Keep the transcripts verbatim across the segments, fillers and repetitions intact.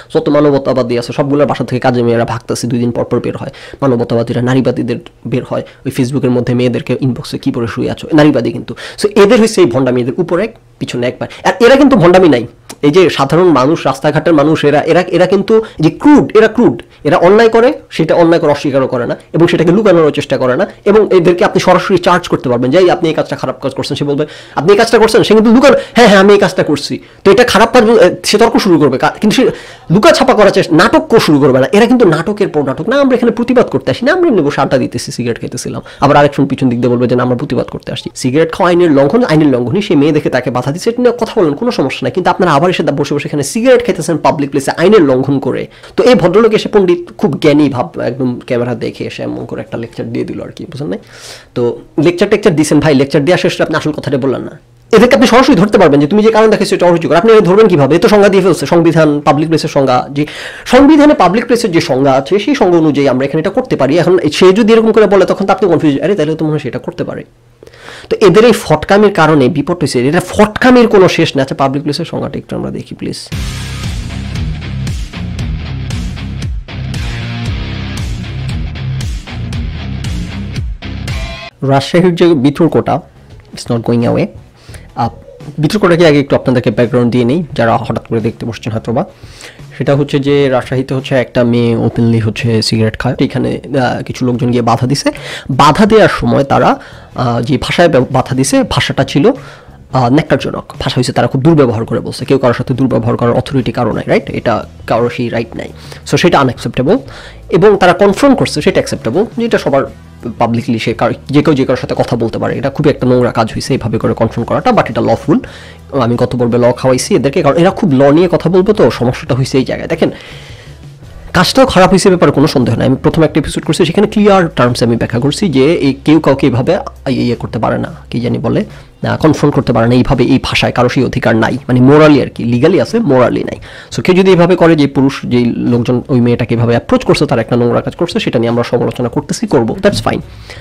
যত মানবতাবাদী আছে সবগুলোর বাসা থেকে কাজে মেয়েরা ভাগতেছে, দুই দিন পর পর বের হয়। মানবতাবাদীরা নারীবাদীদের বের হয় ওই ফেসবুকের মধ্যে মেয়েদেরকে ইনবক্সে কী পরে শুয়ে আছো, নারীবাদী কিন্তু। সো এদের হচ্ছে এই ভণ্ডামি, এদের উপরে এক পিছনে একবার। আর এরা কিন্তু ভণ্ডামি নাই, এই যে সাধারণ মানুষ, রাস্তাঘাটের মানুষ, এরা এরা এরা কিন্তু যে ক্রুড, এরা ক্রুড, এরা অন্যায় করে সেটা অন্যায় করে অস্বীকারও করে না এবং সেটাকে লুকানোর চেষ্টা করে না। এবং এদেরকে আপনি সরাসরি চার্জ করতে পারবেন যে আপনি এই কাজটা খারাপ কাজ করছেন, সে বলবে আপনি এই কাজটা করছেন, সে কিন্তু লুকানো, হ্যাঁ হ্যাঁ আমি এই কাজটা করছি, তো এটা খারাপ কাজ, সে তর্ক শুরু করবে, কিন্তু সে লুকা ছাপা করার চেষ্টা, নাটক শুরু করবে না। এরা কিন্তু নাটকের পর নাটক, না আমরা এখানে প্রতিবাদ করতে আসি না, আমরা এমনি বসে আড্ডা দিতেছি, সিগারেট খেতেছিলাম, আবার আরেকজন পিছন দিক দিয়ে বলবে যে না আমরা প্রতিবাদ করতে আসছি। সিগারেট খাওয়া আইনের লঙ্ঘন, আইনের লঙ্ঘনই, সে মেয়ে দেখে তাকে বাধা দিচ্ছে, এটা নিয়ে কথা বলেন, কোনো সমস্যা নাই। কিন্তু আপনারা আবার এসে বসে বসে এখানে সিগারেট খেতেছেন পাবলিক প্লেসে আইনের লঙ্ঘন করে। তো এই ভদ্রলোক এসে পণ্ডিত খুব জ্ঞানী ভাব একদম ক্যামেরা দেখে এসে এমন করে একটা লেকচার দিয়ে দিল আর কি, বুঝলেন না? তো লেকচার টেকচার দিয়েছেন ভাই, লেকচার দেওয়া শেষে আপনি আসল কথাটা বললেন না। এদেরকে আপনি সরাসরি ধরতে পারবেন যে তুমি যে কারণ দেখেছো এটা অরুচিকর, আপনি ধরবেন কিভাবে? এ তো সংজ্ঞা দিয়ে ফেলছে, সংবিধান পাবলিক প্লেসের সংজ্ঞা, যে সংবিধানে পাবলিক প্লেসের যে সংজ্ঞা আছে সেই সংজ্ঞা অনুযায়ী আমরা এখানে এটা করতে পারি। এখন সে যদি এরকম করে বলে তখন তো আপনি কনফিউজ, আরে তাহলে তো মনে হয় সেটা করতে পারে। তো এদের এই ফটকামির কারণে বিপদ হয়েছে, এটা ফটকামির কোনো শেষ না। আচ্ছা পাবলিক প্লেসের সংজ্ঞাটা একটু আমরা দেখি প্লিজ। রাজশাহীর যে বিতর্কটা, ইটস নট গোয়িং অ্যাওয়ে। বিতর্কটাকে আগে একটু আপনাদেরকে ব্যাকগ্রাউন্ড দিয়ে নেই যারা হঠাৎ করে দেখতে বসছেন হয়তো বা। সেটা হচ্ছে যে রাজশাহীতে হচ্ছে একটা মেয়ে ওপেনলি হচ্ছে সিগারেট খায়, এখানে কিছু লোকজন গিয়ে বাধা দিছে। বাধা দেওয়ার সময় তারা যে ভাষায় বাধা দিছে ভাষাটা ছিল ন্যাক্কারজনক ভাষা হয়েছে, তারা খুব দুর্ব্যবহার করে বলছে। কেউ কারোর সাথে দুর্ব্যবহার করার অথরিটি কারো নাই, রাইট? এটা কারোর সেই রাইট নাই। সো সেটা আনঅ্যাকসেপ্টেবল এবং তারা কনফার্ম করছে সেটা অ্যাকসেপ্টেবল, যেটা সবার পাবলিকলি সে যে কেউ যে কারোর সাথে কথা বলতে পারে। এটা খুবই একটা নোংরা কাজ হয়েছে এইভাবে করে কনফার্ম করাটা, বাট এটা লফুল। আমি কত বলবে ল খাওয়াইছি এদেরকে, কারণ এরা খুব ল নিয়ে কথা বলবে। তো সমস্যাটা হয়েছে এই জায়গায়, দেখেন কাজটাও খারাপ হয়েছে ব্যাপারে কোনো সন্দেহ নাই। আমি প্রথম একটা এপিসোড করছি সেখানে ক্লিয়ার টার্মসে আমি ব্যাখ্যা করছি যে এই কেউ কাউকে এইভাবে ইয়ে করতে পারে না, কি জানি বলে, কনফ্রন্ট করতে পারে না এইভাবে, এই ভাষায় কারো সেই অধিকার নাই, মানে মোরালি আর কি, লিগালি আছে মোরালি নাই। সো কেউ যদি এইভাবে করে, যে পুরুষ যেই লোকজন ওই মেয়েটাকে এভাবে অ্যাপ্রোচ করছে তারা একটা নোংরা কাজ করছে, সেটা নিয়ে আমরা সমালোচনা করতেছি, করবো, দ্যাটস ফাইন।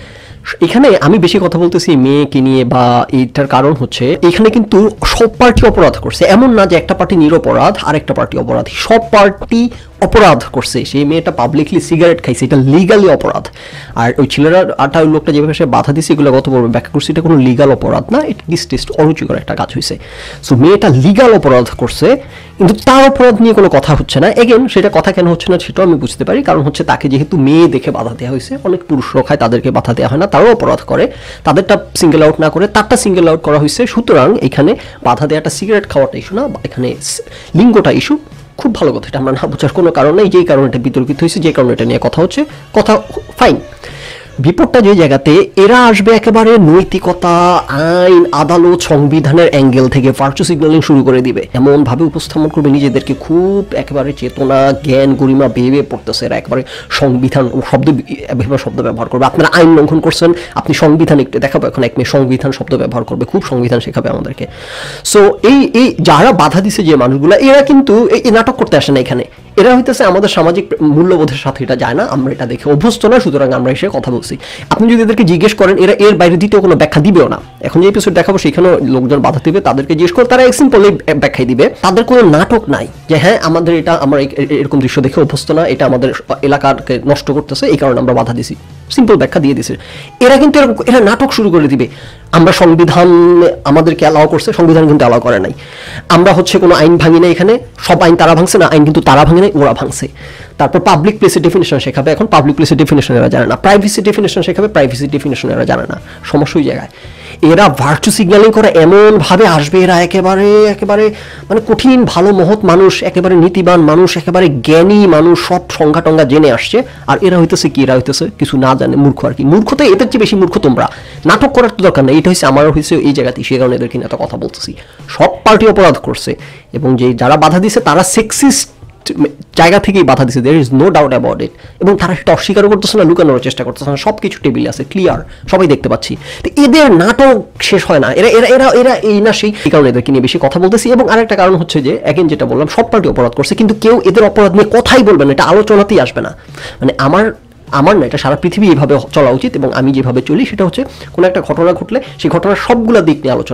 এখানে আমি বেশি কথা বলতেছি মেয়েকে নিয়ে, বা এইটার কারণ হচ্ছে এখানে কিন্তু সব পার্টি অপরাধ করছে, এমন না যে একটা পার্টি নিরপরাধ আর একটা পার্টি অপরাধী, সব পার্টি অপরাধ করছে। সেই মেয়েটা পাবলিকলি সিগারেট খাইছে, এটা লিগালি অপরাধ। আর ওই ছেলেরা আটা ওই লোকটা যেভাবে সে বাধা দিচ্ছে এগুলো গত পর্বে ব্যাখ্যা করছে, এটা কোনো লিগাল অপরাধ না, এটা ডিস্টেস্ট অরুচিকর একটা কাজ হয়েছে। সো মেয়েটা লিগাল অপরাধ করছে, কিন্তু তার অপরাধ নিয়ে কোনো কথা হচ্ছে না। এগেন সেটা কথা কেন হচ্ছে না সেটাও আমি বুঝতে পারি, কারণ হচ্ছে তাকে যেহেতু মেয়ে দেখে বাধা দেওয়া হয়েছে, অনেক পুরুষরা খায় তাদেরকে বাধা দেওয়া হয় না, তারাও অপরাধ করে, তাদেরটা সিঙ্গেল আউট না করে তারটা সিঙ্গেল আউট করা হয়েছে। সুতরাং এখানে বাধা দেওয়াটা সিগারেট খাওয়াটা ইস্যু না, এখানে লিঙ্গটা ইস্যু। খুব ভালো কথা, এটা আমরা না বোঝার কোনো কারণ নেই, যেই কারণে এটা বিতর্কিত হয়েছে, যে কারণে এটা নিয়ে কথা হচ্ছে, কথা ফাইন। বিপদটা যে জায়গাতে এরা আসবে একেবারে নৈতিকতা, আইন, আদালত, সংবিধানের অ্যাঙ্গেল থেকে ভার্চু সিগন্যালিং শুরু করে দিবে, এমনভাবে উপস্থাপন করবে নিজেদেরকে খুব একেবারে চেতনা, জ্ঞান, গরিমা বেয়ে বেয়ে পড়তেছে। এরা একেবারে সংবিধান শব্দ ভেবে শব্দ ব্যবহার করবে, আপনারা আইন লঙ্ঘন করছেন, আপনি সংবিধান একটু দেখাবো, এখন এক মেয়ে সংবিধান শব্দ ব্যবহার করবে, খুব সংবিধান শেখাবে আমাদেরকে। সো এই এই যারা বাধা দিছে যে মানুষগুলো, এরা কিন্তু এই নাটক করতে আসে না এখানে, এরা হইতেছে আমাদের সামাজিক মূল্যবোধের সাথে এটা যায় না, আমরা এটা দেখে অভ্যস্ত না, সুতরাং আমরা এসে কথা বলছি। আপনি যদি এদেরকে জিজ্ঞেস করেন, এরা এর বাইরে দ্বিতীয় কোনো ব্যাখ্যা দিবেও না। এখন যে এপিসোড দেখাবো সেখানেও লোকজন বাধা দিবে, তাদেরকে জিজ্ঞেস করে তারা সিম্পলি ব্যাখ্যাই দিবে, তাদের কোনো নাটক নাই যে হ্যাঁ আমাদের এটা, আমরা এরকম দৃশ্য দেখে অভ্যস্ত না, এটা আমাদের এলাকাকে নষ্ট করতেছে, এই কারণে আমরা বাধা দিছি, সিম্পল ব্যাখ্যা দিয়ে দিছে। এরা কিন্তু এরকম এরা নাটক শুরু করে দিবে, আমরা সংবিধান আমাদেরকে অ্যালাউ করছে, সংবিধান কিন্তু অ্যালাউ করে নাই, আমরা হচ্ছে কোনো আইন ভাঙি না, এখানে সব আইন তারা ভাঙছে না, আইন কিন্তু তারা ভাঙে নাই, ওরা ভাঙছে। তারপর পাবলিক প্লেসের ডেফিনেশন শেখাবে, এখন পাবলিক প্লেসের ডেফিনেশন এরা জানে না, প্রাইভেসি ডেফিনেশন শেখাবে, প্রাইভেসি ডেফিনেশন এরা জানে না, সমস্যা ওই জায়গায়। এরা ভার্চু সিগন্যালিং করে এমনভাবে আসবে, এরা একেবারে একেবারে মানে কঠিন ভালো মহৎ মানুষ, একেবারে নীতিবান মানুষ, একেবারে জ্ঞানী মানুষ, সব সংজ্ঞা টঙ্গা জেনে আসছে, আর এরা হইতেছে কি, এরা হইতেছে কিছু না জানে, মূর্খ আর কি। মূর্খ তো এদের চেয়ে বেশি মূর্খ তোমরা, নাটক করার তো দরকার নেই, এটা হচ্ছে আমারও হয়েছে এই জায়গাতেই, সে কারণে এদেরকে নিয়ে এত কথা বলতেছি। সব পার্টি অপরাধ করছে এবং যে যারা বাধা দিছে তারা সেক্সিস্ট জায়গা থেকেই বাধা দিচ্ছে, there is no doubt about it, এবং তারা সেটা অস্বীকারও করতেছে না, লুকানোর চেষ্টা করতেছে না, সব কিছু টেবিলে আছে, ক্লিয়ার, সবাই দেখতে পাচ্ছি। তো এদের নাটক শেষ হয় না, এরা এরা এরা এরা এই না সেই, এই কারণে এদেরকে নিয়ে বেশি কথা বলতেছি। এবং আরেকটা কারণ হচ্ছে যে এগেন যেটা বললাম, সব পার্টি অপরাধ করছে, কিন্তু কেউ এদের অপরাধ নিয়ে কথাই বলবে না, এটা আলোচনাতেই আসবে না। মানে আমার আমার না, এটা সারা পৃথিবী এইভাবে চলা উচিত, এবং আমি যেভাবে চলি সেটা হচ্ছে কোনো একটা ঘটনা ঘটলে সেই ঘটনার সবগুলো দিক নিয়ে আলোচনা করব।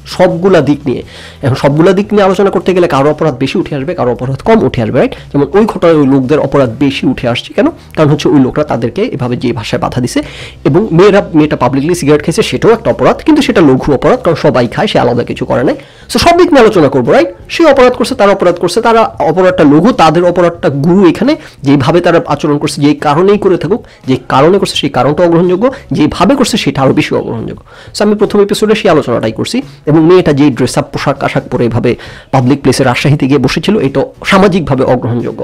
সবগুলা দিক নিয়ে। এখন সবগুলা দিক নিয়ে আলোচনা করতে গেলে কারো অপরাধ বেশি উঠে আসবে, কারো অপরাধ কম উঠে আসবে, রাইট? যেমন ওই ঘটনায় ওই লোকদের অপরাধ বেশি উঠে আসছে কেন? কারণ হচ্ছে ওই লোকরা তাদেরকে এভাবে যে ভাষায় বাধা দিছে, এবং মেয়েরা মেয়েটা পাবলিকলি সিগারেট খেয়েছে সেটাও একটা অপরাধ, কিন্তু সেটা লঘু অপরাধ, কারণ সবাই খায়, সে আলাদা কিছু করে নাই। সো সব দিক নিয়ে আলোচনা করবো, রাইট? সে অপরাধ করছে, তারা অপরাধ করছে, তারা অপরাধটা লঘু, তাদের অপরাধটা গুরু। এখানে যেভাবে তারা আচরণ করছে, যেই কারণেই করে থাকুক, যে কারণে করছে সেই কারণটা অগ্রহণযোগ্য, যেভাবে করছে সেটা আরও বেশি অগ্রহণযোগ্য। সো আমি প্রথম এপিসোডে সেই আলোচনাটাই করছি, এবং মেয়েটা যেই ড্রেস আপ পোশাক আশাক পরে এভাবে পাবলিক প্লেসে রাজশাহীতে গিয়ে বসেছিল, এটা সামাজিকভাবে অগ্রহণযোগ্য,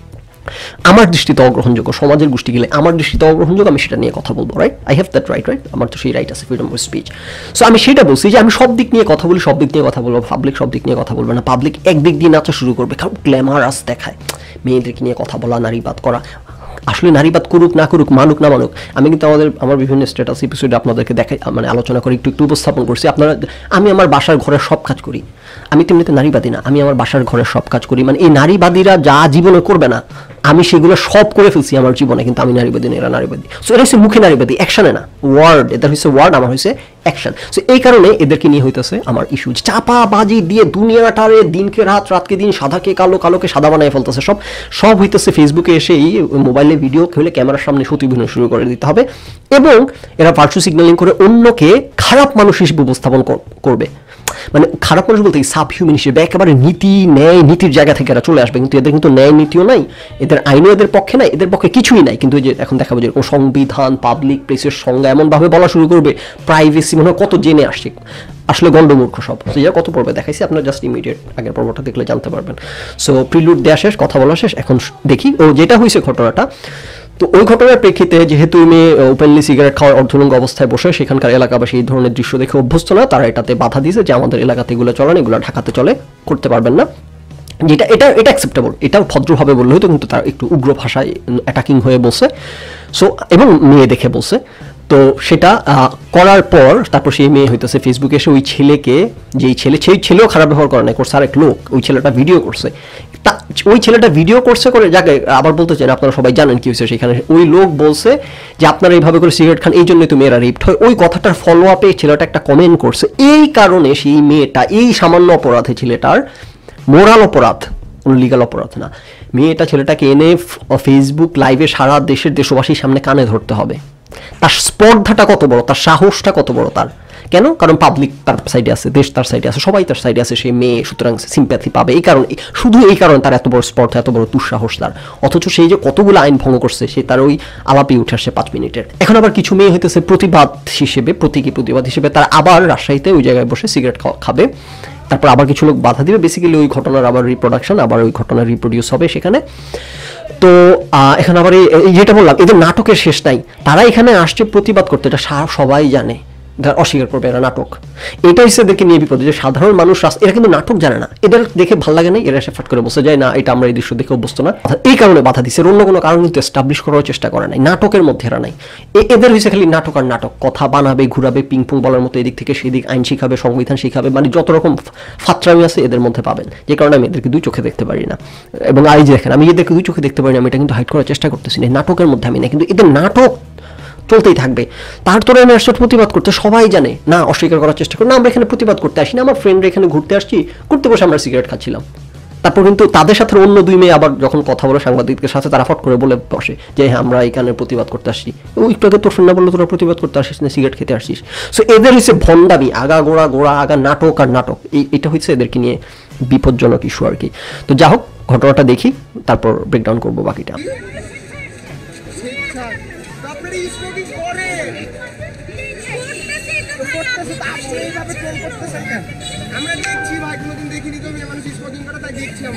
আমার দৃষ্টিতে অগ্রহণযোগ্য, সমাজের গোষ্ঠী গেলে আমার দৃষ্টিতে অগ্রহণযোগ্য, আমি সেটা নিয়ে কথা বলবো, right? I have that right, right? আমার তো সেই রাইট আছে, ফ্রিডম অফ স্পিচ। সো আমি সেটা বলছি যে আমি সব দিক নিয়ে কথা বলি, সব দিক নিয়ে কথা বলবো, পাবলিক সব দিক নিয়ে কথা বলবে না। পাবলিক একদিক দিয়ে নাচা শুরু করবে, কারণ গ্ল্যামারাস দেখায়, মেয়েদেরকে নিয়ে কথা বলা, নারীবাদ করা। আসলে নারীবাদ করুক না করুক, মানুক না মানুক, আমি কিন্তু আমাদের আমার বিভিন্ন স্ট্যাটাস এপিসোডে আপনাদেরকে দেখাই, মানে আলোচনা করে একটু একটু উপস্থাপন করছি। আপনারা, আমি আমার বাসার ঘরের সব কাজ করি, আমি তেমনিতে নারীবাদী না, আমি আমার বাসার ঘরের সব কাজ করি। মানে এই নারীবাদীরা যা জীবনে করবে না, আমি সেগুলো সব করে ফেলছি আমার জীবনে, কিন্তু আমি নারীবাদী না, এরা নারীবাদী। সো এটা হচ্ছে মুখে নারীবাদী, অ্যাকশনে না, ওয়ার্ড। এদের হচ্ছে ওয়ার্ড, আমার হচ্ছে অ্যাকশন। সো এই কারণে এদেরকে নিয়ে হইতেছে আমার ইস্যু, চাপাবাজি দিয়ে দুনিয়াটারে দিনকে রাত, রাতকে দিন, সাদাকে কালো, কালোকে সাদা বানায় ফেলতেছে। সব সব হইতেছে ফেসবুকে এসে এই মোবাইলে ভিডিও হলে ক্যামেরার সামনে সতীভিনয় শুরু করে দিতে হবে, এবং এরা ভার্চুয়াল সিগন্যালিং করে অন্যকে খারাপ মানুষ হিসেবে উপস্থাপন করবে। মানে খারাপ মানুষ বলতে সাব হিউম্যান হিসেবে, একেবারে নীতি ন্যায় নীতির জায়গা থেকে এরা চলে আসবে, কিন্তু এদের কিন্তু ন্যায় নীতিও নাই, এদের আইনও এদের পক্ষে নাই, এদের পক্ষে কিছুই নাই। কিন্তু যে এখন দেখাবো যেরকম সংবিধান, পাবলিক প্লেসের সংজ্ঞা এমনভাবে বলা শুরু করবে, প্রাইভেসি মনে হয় কত জেনে আসছে, আসলে গণ্ডমূর্খ সব। তো যা কত পর্বে দেখাইছি, আপনারা জাস্ট ইমিডিয়েট আগের পর্বটা দেখলে জানতে পারবেন। সো প্রিলুড দেওয়া শেষ, কথা বলা শেষ, এখন দেখি ও যেটা হয়েছে ঘটনাটা। তো ওই ঘটনার প্রেক্ষিতে যেহেতু মেয়ে ওপেনলি সিগারেট খাওয়ার অর্ধলঙ্গ অবস্থায় বসে, সেখানকার এলাকাবাসী এই ধরনের দৃশ্য দেখে অভ্যস্ত না, তারা এটাতে বাধা দিয়েছে যে আমাদের এলাকাতে এগুলো চলেন, এগুলো ঢাকাতে চলে, করতে পারবেন না। যেটা এটা এটা অ্যাকসেপ্টেবল, এটাও ভদ্রভাবে বললে হয়তো, কিন্তু তারা একটু উগ্র ভাষায় অ্যাটাকিং হয়ে বলছে। সো এবং মেয়ে দেখে বলছে। তো সেটা করার পর তারপর সেই মেয়ে হইতেছে ফেসবুকে এসে ওই ছেলেকে, যেই ছেলে, সেই ছেলেও খারাপ ব্যবহার করে না, করছে আরেক লোক, ওই ছেলেটা ভিডিও করছে, তা ওই ছেলেটা ভিডিও করছে করে যাকে আবার বলতে চান, আপনারা সবাই জানেন কি হয়েছে সেখানে। ওই লোক বলছে যে আপনারা এইভাবে করে সিগারেট খান, এই জন্যই তো মেয়েরা রেপ্ট হয়। ওই কথাটার ফলো আপে ছেলেটা একটা কমেন্ট করছে, এই কারণে সেই মেয়েটা, এই সামান্য অপরাধে ছেলেটার মোরাল অপরাধ, কোনো লিগাল অপরাধ না, মেয়েটা ছেলেটাকে এনে ফেসবুক লাইভে সারা দেশের দেশবাসীর সামনে কানে ধরতে হবে। তার স্পর্ধাটা কত বড়, তার সাহসটা কত বড় তার, কেন? কারণ পাবলিক তার সাইডে আছে, দেশ তার সাইডে আছে, সবাই তার সাইডে আছে, সে মেয়ে, সুতরাং সিম্প্যাথি পাবে। এই কারণে, শুধু এই কারণে তার এত বড় স্পর্ধা, এত বড় দুঃসাহস তার। অথচ সেই যে কতগুলো আইন ভঙ্গ করছে, সে তার ওই আলাপে উঠে আসছে পাঁচ মিনিটের। এখন আবার কিছু মেয়ে হইতেছে প্রতিবাদ হিসেবে, প্রতীকী প্রতিবাদ হিসেবে তারা আবার রাজশাহীতে ওই জায়গায় বসে সিগারেট খাবে, তারপর আবার কিছু লোক বাধা দিবে, বেসিক্যালি ওই ঘটনার আবার রিপ্রোডাকশন, আবার ওই ঘটনা রিপ্রোডিউস হবে সেখানে। তো এখন আবার এই যেটা বললাম, এদের নাটকের শেষ নাই, তারা এখানে আসছে প্রতিবাদ করতে, এটা সবাই জানে, অস্বীকার করবে এরা নাটক। এটা হচ্ছে এদেরকে নিয়ে বিপদ, যে সাধারণ মানুষ, এরা কিন্তু নাটক জানে না, এদের দেখে ভালো লাগে না, এরা এসে ফাট করে বসে যায় না, এটা আমরা এই দৃশ্য দেখে অভ্যস্ত না, এই কারণে বাধা দিচ্ছে, অন্য কোনো কারণ কিন্তু এস্টাবলিশ করার চেষ্টা করে নাই, নাটকের মধ্যে এরা নাই। এদের হয়েছে খালি নাটক আর নাটক, কথা বানাবে, ঘুরাবে, পিংপং বলার মতো, এদিক থেকে সেদিক আইন শিখাবে, সংবিধান শিখাবে, মানে যত রকম ফাত্রামি আছে এদের মধ্যে পাবেন, যে কারণে আমি এদেরকে দুই চোখে দেখতে পারি না। এবং আই যে দেখেন, আমি এদেরকে দুই চোখে দেখতে পারি না, আমি এটা কিন্তু হাইড করার চেষ্টা করতেছি না, নাটকের মধ্যে আমি না, কিন্তু এদের নাটক চলতেই থাকবে। তার তোরা আমি আসলে প্রতিবাদ করতে, সবাই জানে না, অস্বীকার করার চেষ্টা করি না, আমরা এখানে প্রতিবাদ করতে আসি না, আমার ফ্রেন্ডরা এখানে ঘুরতে আসছি, ঘুরতে বসে আমরা সিগারেট খাচ্ছিলাম। তারপর কিন্তু তাদের সাথে অন্য দুই মেয়ে আবার যখন কথা বলে সাংবাদিকদের সাথে, তারা ফট করে বলে বসে যে হ্যাঁ আমরা এখানে প্রতিবাদ করতে আসছি। ওই একটু আগে তোর ফ্রেন্ড না বললো তোরা প্রতিবাদ করতে আসিস না, সিগারেট খেতে আসছিস। সো এদের হচ্ছে ভণ্ডামি, আগা গোড়া গোড়া আগা, নাটক আর নাটক, এই এটা হচ্ছে এদেরকে নিয়ে বিপজ্জনক ইস্যু আর কি। তো যা হোক, ঘটনাটা দেখি, তারপর ব্রেকডাউন করবো বাকিটা। আমরা দেখছি ভাই, কোনোদিন দেখিনি তো মেয়ে মানুষ স্মোকিং করে, তাই দেখছি আমরা।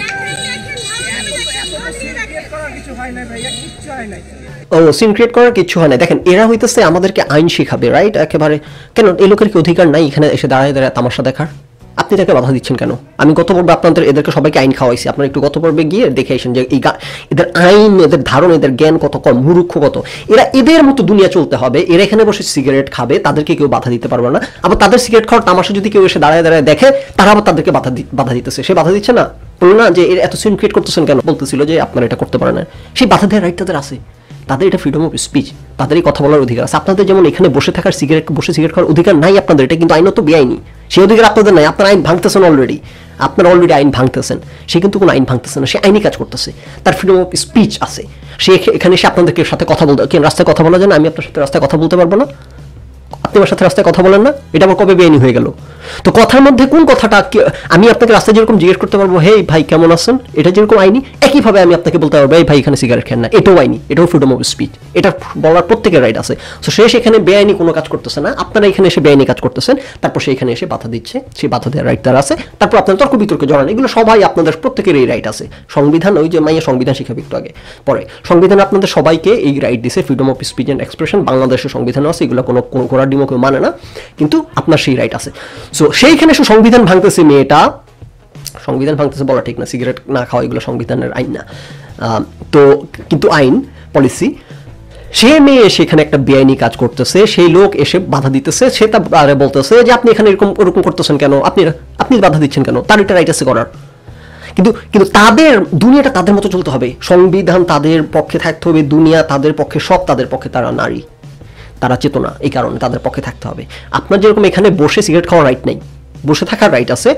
কিছু হয় না ভাই, কিচ্ছু হয় না। ও সিন ক্রিয়েট করার কিছু হয় না। দেখেন এরা হইতেছে আমাদেরকে আইন শিখাবে, রাইট? একেবারে কেন এই লোকের কি অধিকার নাই এখানে এসে দাঁড়ায় দাঁড়ায় তামাশা দেখার? আপনি তাকে বাধা দিচ্ছেন কেন? আমি গত পর্বে আপনাদের এদেরকে সবাইকে আইন খাওয়াইছি, আপনারা একটু গত পর্বে গিয়ে দেখে আসেন যে এই এদের আইন, এদের ধারণ, এদের জ্ঞান কত কম, মূর্খ কত। এরা এদের মতো দুনিয়া চলতে হবে, এরা এখানে বসে সিগারেট খাবে, তাদেরকে কেউ বাধা দিতে পারবে না। আবার তাদের সিগারেট খাওয়ার তামাশা যদি কেউ এসে দাঁড়ায় দাঁড়ায় দেখে, তারা আবার তাদেরকে বাধা বাধা দিতেছে। সে বাধা দিচ্ছে না, বললো না যে এত সিন ক্রিয়েট করতেছেন কেন, বলতেছিল যে আপনারা এটা করতে পারেন না, সেই বাধা দেওয়ার রাইট তাদের আছে। তাদের এটা ফ্রিডম অফ স্পিচ, তাদেরই কথা বলার অধিকার আছে। আপনাদের যেমন এখানে বসে থাকার সিগারেট বসে সিগারেট খাওয়ার অধিকার নাই আপনাদের, এটা কিন্তু আইনত বেআইনি, সেই অধিকার আপনাদের নাই। আপনারা আইন ভাঙতেছেন অলরেডি, আপনারা অলরেডি আইন ভাঙতেছেন, সে কিন্তু কোনো আইন ভাঙতেছে না, সে আইনি কাজ করতেছে, তার ফ্রিডম অফ স্পিচ আছে। সে এখানে এসে আপনাদেরকে সাথে কথা বলতে, কেন রাস্তায় কথা বলা যায় না? আমি আপনার সাথে রাস্তায় কথা বলতে পারবো না? আপনি আমার সাথে রাস্তায় কথা বলেন না, এটা আমার কবে বেআইনি হয়ে গেল? তো কথার মধ্যে কোন কথাটা আমি আপনাকে রাস্তায় যেরকম জিজ্ঞেস করতে পারবো হে ভাই কেমন আছেন, এটা যেরকম আইনি, একইভাবে আমি আপনাকে বলতে পারবো এই ভাই এখানে সিগারেট খেন না, এটাও আইনি, এটাও ফ্রিডম অফ স্পিচ, এটা বলার প্রত্যেকের রাইট আছে। সো সে সেখানে বেআইনি কোনো কাজ করতেছে না, আপনারা এখানে এসে বেআইনি কাজ করতেছেন, তারপর সে এখানে এসে বাধা দিচ্ছে, সেই বাধা দেওয়ার রাইট তার আছে। তারপর আপনার তর্ক বিতর্কে জড়ান, এগুলো সবাই আপনাদের প্রত্যেকের এই রাইট আছে। সংবিধান, ওই যে মাইয়া সংবিধান শিখাবে একটু আগে পরে, সংবিধান আপনাদের সবাইকে এই রাইট দিছে, freedom of speech and expression, বাংলাদেশের সংবিধানও আছে, এগুলো কোনো কোনো ঘোড়ার ডিমও কেউ মানে না, কিন্তু আপনার সেই রাইট আছে। সো সেইখানে সে সংবিধান ভাঙতেছে, মেয়েটা সংবিধান ভাঙতেছে বলা ঠিক না, সিগারেট না খাওয়া এগুলো সংবিধানের আইন না, তো কিন্তু আইন পলিসি। সে মেয়ে সেখানে একটা বেআইনি কাজ করতেছে, সেই লোক এসে বাধা দিতেছে, সে তার বলতেছে যে আপনি এখানে এরকম ওরকম করতেছেন কেন, আপনি আপনি বাধা দিচ্ছেন কেন, তার এটা রাইট আছে করার। কিন্তু কিন্তু তাদের দুনিয়াটা তাদের মতো চলতে হবে, সংবিধান তাদের পক্ষে থাকতে হবে, দুনিয়া তাদের পক্ষে, সব তাদের পক্ষে, তারা নারী, তারা চেতনা, এই কারণে তাদের পক্ষে থাকতে হবে। আপনার যেরকম এখানে বসে সিগারেট খাওয়ার রাইট নেই, বসে থাকার রাইট আছে,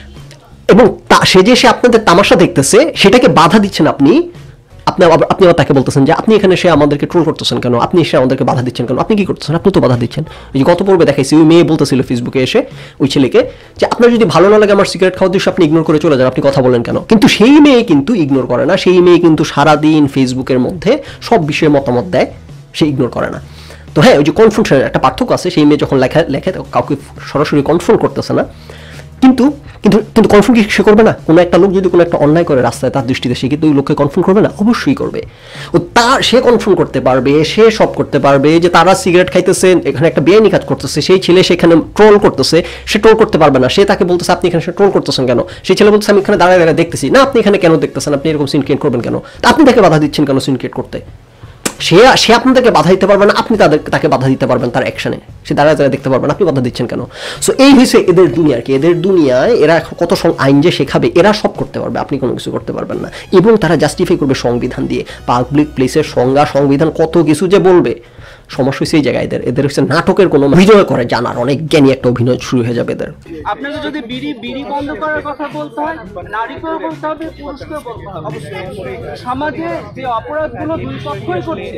এবং সে যে সে আপনাদের তামাশা দেখতেছে সেটাকে বাধা দিচ্ছেন আপনি, আপনি আপনি আবার তাকে বলতেছেন যে আপনি এখানে এসে আমাদেরকে ট্রোল করতেছেন কেন, আপনি এসে আমাদেরকে বাধা দিচ্ছেন কেন, আপনি কি করতেছেন, আপনি তো বাধা দিচ্ছেন। ওই যে গত পর্বে দেখাইছি, ওই মেয়ে বলতেছিল ফেসবুকে এসে ওই ছেলেকে যে আপনার যদি ভালো না লাগে আমার সিগারেট খাওয়ার দৃশ্য, আপনি ইগনোর করে চলে যান, আপনি কথা বলেন কেন। কিন্তু সেই মেয়ে কিন্তু ইগনোর করে না, সেই মেয়ে কিন্তু সারাদিন ফেসবুকের মধ্যে সব বিষয়ে মতামত দেয়, সে ইগনোর করে না। তো হ্যাঁ, ওই যে কনফ্রন্টেশনের একটা পার্থক্য আছে, সেই মেয়ে যখন লেখা লেখে কাউকে সরাসরি কনফ্রন্ট করতেছে না, কিন্তু কিন্তু কিন্তু কনফ্রন্ট কি সে করবে না? কোনো একটা লোক যদি কোনো একটা অন্যায় করে রাস্তায়, তার দৃষ্টিতে সে কিন্তু ওই লোককে কনফ্রন্ট করবে না? অবশ্যই করবে। ও তার সে কনফ্রন্ট করতে পারবে, সে সব করতে পারবে, যে তারা সিগারেট খাইতেছে, এখানে একটা বেআইনি কাজ করতেছে, সেই ছেলে সেখানে ট্রোল করতেছে, সে ট্রোল করতে পারবে না। সে তাকে বলতেছে আপনি এখানে ট্রোল করতেছেন কেন, সেই ছেলে বলতেছে আমি এখানে দাঁড়ায় দাঁড়ায় দেখতেছি, না আপনি এখানে কেন দেখতেছেন, আপনি এরকম সিন ক্রিয়েট করবেন কেন, তা আপনি তাকে বাধা দিচ্ছেন কেন সিন ক্রিয়েট করতে? সে সে আপনাদেরকে বাধা দিতে পারবে না, আপনি তাদের তাকে বাধা দিতে পারবেন তার অ্যাকশনে, সে দাঁড়ায় দাঁড়ায় দেখতে পারবেন, আপনি বাধা দিচ্ছেন কেন? সো এই হয়েছে এদের দুনিয়া আর কি, এদের দুনিয়ায় এরা কত আইন যে শেখাবে, এরা সব করতে পারবে, আপনি কোনো কিছু করতে পারবেন না। এবং তারা জাস্টিফাই করবে সংবিধান দিয়ে, পাবলিক প্লেসের সংজ্ঞা, সংবিধান কত কিছু যে বলবে। সমস্যা হচ্ছে এই জায়গায় এদের এদের হচ্ছে নাটকের কোনো অভিনয় করে জানার, অনেক জ্ঞানী একটা অভিনয় শুরু হয়ে যাবে এদের। আপনাকে যদি বিড়ি বিড়ি বন্ধ করার কথা বলতে হয়, নারীকেও বলতে হবে, পুরুষকেও বলতে হবে। সমাজে যে অপরাধগুলো দুই পক্ষই করছে,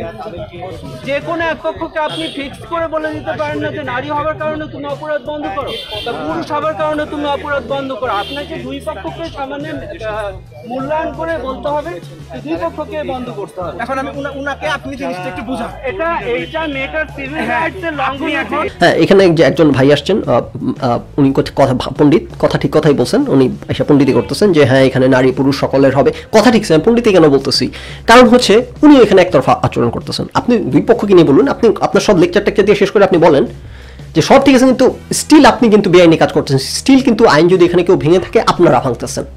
যে কোনো এক পক্ষকে আপনি ফিক্স করে বলে দিতে পারেন না যে নারী হওয়ার কারণে তুমি অপরাধ বন্ধ করো, বা পুরুষ হওয়ার কারণে তুমি অপরাধ বন্ধ করো। আপনাকে দুই পক্ষকে সামান্য মূল্যায়ন করে বলতে হবে, দুই পক্ষকে বন্ধ করতে হবে। এখন আমি উনাকে আপনি জিনিসটা একটু বুঝান। এটা এইটা মেটার সিভিল রাইটসের লঙ্ঘন। হ্যাঁ, এখানে যে একজন ভাই আসছেন, উনি কথা পণ্ডিত, কথা ঠিক কথাই বলছেন, উনি এসে পণ্ডিতই করতেছেন যে হ্যাঁ এখানে নারী পুরুষ সকলের হবে, কথা ঠিক আছে, পণ্ডিতই কেন বলতেছি, কারণ হচ্ছে উনি এখানে একতরফা আচরণ করতেছেন। আপনি দুই পক্ষকে নিয়ে বলুন, আপনি আপনার সব লেকচার টেকচার দিয়ে শেষ করে আপনি বলেন যে সব ঠিক আছে, কিন্তু স্টিল আপনি কিন্তু বেআইনি কাজ করতেছেন, স্টিল কিন্তু আইন যদি এখানে কেউ ভেঙে থাকে আপনারা ভাঙতেছেন।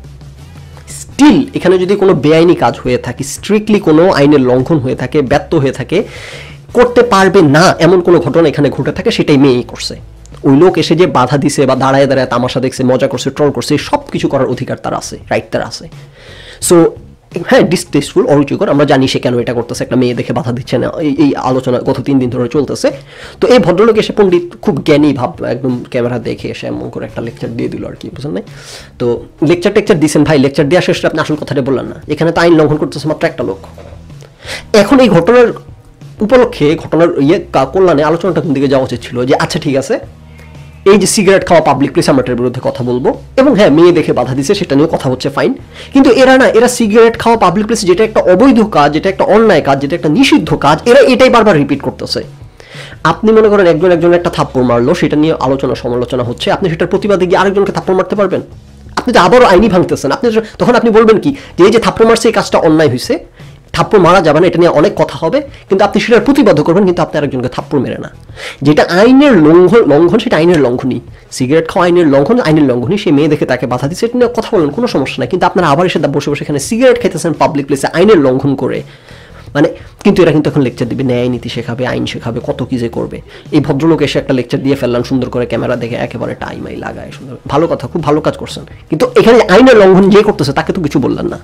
স্টিল এখানে যদি কোনো বেআইনি কাজ হয়ে থাকে, স্ট্রিক্টলি কোনো আইনের লঙ্ঘন হয়ে থাকে, ব্যর্থ হয়ে থাকে, করতে পারবে না এমন কোনো ঘটনা এখানে ঘটে থাকে, সেটাই মেয়েই করছে। ওই লোক এসে যে বাধা দিছে বা দাঁড়ায় দাঁড়ায় তামাশা দেখছে, মজা করছে, ট্রল করছে, সব কিছু করার অধিকার তার আছে, রাইট তার আছে। সো হ্যাঁ, ডিসটেস্টফুল, অরুচিকর, আমরা জানি সে কেন এটা করতেছে, একটা মেয়ে দেখে বাধা দিচ্ছে না, এই এই আলোচনা গত তিন দিন ধরে চলতেছে। তো এই ভদ্রলোক এসে পণ্ডিত খুব জ্ঞানী ভাব, একদম ক্যামেরা দেখে এসে এমন করে একটা লেকচার দিয়ে দিল আর কি, বুঝলেন নাই? তো লেকচার টেকচার দিচ্ছেন ভাই, লেকচার দেওয়া শেষে আপনি আসল কথাটা বললেন না। এখানে তো আইন লঙ্ঘন করতেছে মাত্র একটা লোক। এখন এই ঘটনার উপলক্ষে, ঘটনার ইয়ে কল্যাণে আলোচনাটা কোন দিকে যাওয়া উচিত ছিল যে আচ্ছা ঠিক আছে, এই যে সিগারেট খাওয়া পাবলিক প্লেস, আমরা এটার বিরুদ্ধে কথা বলবো, এবং হ্যাঁ মেয়ে দেখে বাধা দিছে সেটা নিয়ে কথা হচ্ছে, ফাইন। কিন্তু এরা না, এরা সিগারেট খাওয়া পাবলিক প্লেস, যেটা একটা অবৈধ কাজ, যেটা একটা অন্যায় কাজ, যেটা একটা নিষিদ্ধ কাজ, এরা এটাই বারবার রিপিট করতেছে। আপনি মনে করেন একজন একজন একটা থাপ্পড় মারলো, সেটা নিয়ে আলোচনা সমালোচনা হচ্ছে, আপনি সেটার প্রতিবাদে গিয়ে আরেকজনকে থাপ্পড় মারতে পারবেন? আপনি তো আবারও আইনি ভাঙতেছেন। আপনি তখন আপনি বলবেন কি যে এই যে থাপ্পড় মারছে এই কাজটা অন্যায় হয়েছে, থাপ্পড় মারা যাবে না, এটা নিয়ে অনেক কথা হবে, কিন্তু আপনি সেটার প্রতিবাদ করবেন, কিন্তু আপনি আরেকজনকে থাপ্পড় মেরে না। যেটা আইনের লঙ্ঘন লঙ্ঘন সেটা আইনের লঙ্ঘনই। সিগারেট খাওয়া আইনের লঙ্ঘন, আইনের লঙ্ঘনই। সে মেয়ে দেখে তাকে বাধা দিচ্ছে, এটা নিয়ে কথা বলেন, কোনো সমস্যা নাই। কিন্তু আপনারা আবার এসে বসে বসে এখানে সিগারেট খাইতেছেন পাবলিক প্লেসে আইনের লঙ্ঘন করে, মানে কিন্তু এরা কিন্তু এখন লেকচার দিবে, ন্যায় নীতি শেখাবে, আইন শেখাবে, কত কি যে করবে। এই ভদ্রলোক এসে একটা লেকচার দিয়ে ফেললাম সুন্দর করে, ক্যামেরা দেখে একেবারে টাইমাই লাগায়, সুন্দর, ভালো কথা, খুব ভালো কাজ করছেন। কিন্তু এখানে আইনের লঙ্ঘন যে করতেছে তাকে তো কিছু বললেন না।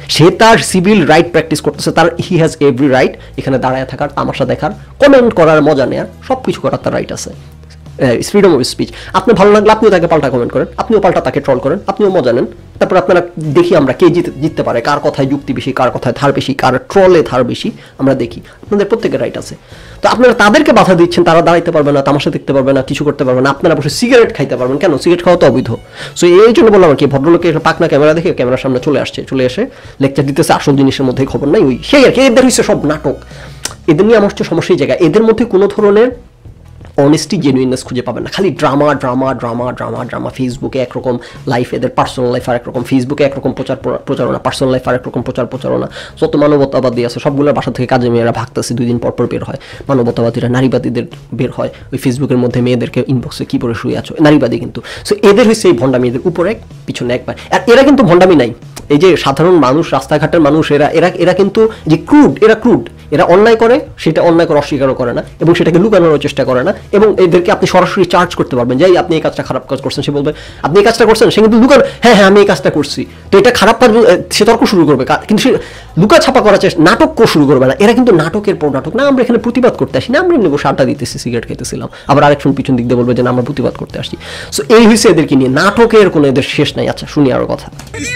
সে তার সিভিল রাইট প্র্যাকটিস করতেছে, তার হি হ্যাজ এভরি রাইট এখানে দাঁড়ায় থাকার, তামাশা দেখার, কমেন্ট করার, মজা নেওয়ার, সব কিছু করার তার রাইট আছে। Freedom of speech. আপনি ভালো লাগলে আপনিও তাকে পাল্টা কমেন্ট করেন, আপনিও পাল্টা তাকে ট্রল করেন, আপনিও মজা নেন। তারপর আপনারা দেখি আমরা কে জিতে জিততে পারে, কার কথায় যুক্তি বেশি, কার কথায় ধার বেশি, কার ট্রলে ধার বেশি, আমরা দেখি। আপনাদের প্রত্যেকের রাইট আছে। তো আপনারা তাদেরকে বাধা দিচ্ছেন, তারা দাঁড়াইতে পারবে না, তামাশা দেখতে পারবে না, কিছু করতে পারবে না, আপনারা বসে সিগারেট খাইতে পারবেন। কেন? সিগারেট খাওয়া তো অবৈধ। সো এই জন্য বললাম আর কি, ভদ্রলোকে পাকনা ক্যামেরা দেখে ক্যামেরার সামনে চলে আসছে, চলে এসে লেকচার দিতেছে, আসল জিনিসের মধ্যে খবর নাই, ওই সেই আর কি। এদের হচ্ছে সব নাটক। এদের নিয়ে আমার হচ্ছে সমস্যা এই জায়গায়, এদের মধ্যে কোনো ধরনের অনেস্টি, জেনুইননেস খুঁজে পাবেন না। খালি drama drama drama drama drama ফেসবুকে একরকম লাইফ, এদের পার্সোনাল লাইফ আর একরকম, ফেসবুকে একরকম প্রচার প্রচারণা, পার্সোনাল লাইফ আর একরকম প্রচার প্রচারণা। যত মানবতাবাদী আছে সবগুলোর বাসা থেকে কাজে মেয়েরা ভাগতেছে, দুই দিন পর পর বের হয়। মানবতাবাদীরা, নারীবাদীদের বের হয় ওই ফেসবুকের মধ্যে মেয়েদেরকে ইনবক্সে কী করে শুয়ে আছো, নারীবাদী কিন্তু। সো এদের হচ্ছে এই ভণ্ডামি, এদের উপরে এক পিছনে একবার। আর এরা কিন্তু ভণ্ডামি নাই, এই যে সাধারণ মানুষ, রাস্তাঘাটের মানুষ, এরা এরা এরা কিন্তু যে ক্রুড, এরা ক্রুড, এরা অন্যায় করে, সেটা অন্যায় করে অস্বীকারও করে না এবং সেটাকে লুকানোর চেষ্টা করে না। এবং এদেরকে আপনি সরাসরি চার্জ করতে পারবেন যে আপনি এই কাজটা খারাপ কাজ করছেন, সে বলবে আপনি এই কাজটা করছেন, সে কিন্তু লুকানো, হ্যাঁ হ্যাঁ আমি এই কাজটা করছি, তো এটা খারাপ কাজ, সে তর্ক শুরু করবে, কিন্তু সে লুকা ছাপা করার চেষ্টা, নাটক শুরু করবে না। এরা কিন্তু নাটকের পর নাটক। না, আমরা এখানে প্রতিবাদ করতে আসি না, আমরা এমনি বসে আড্ডা দিতেছি, সিগারেট খেতেছিলাম, আবার আরেকজন পিছন দিক দিয়ে বলবে যে না আমরা প্রতিবাদ করতে আসছি। সো এই হয়েছে এদেরকে নিয়ে, নাটকের কোনো এদের শেষ নাই। আচ্ছা শুনি আরো কথা।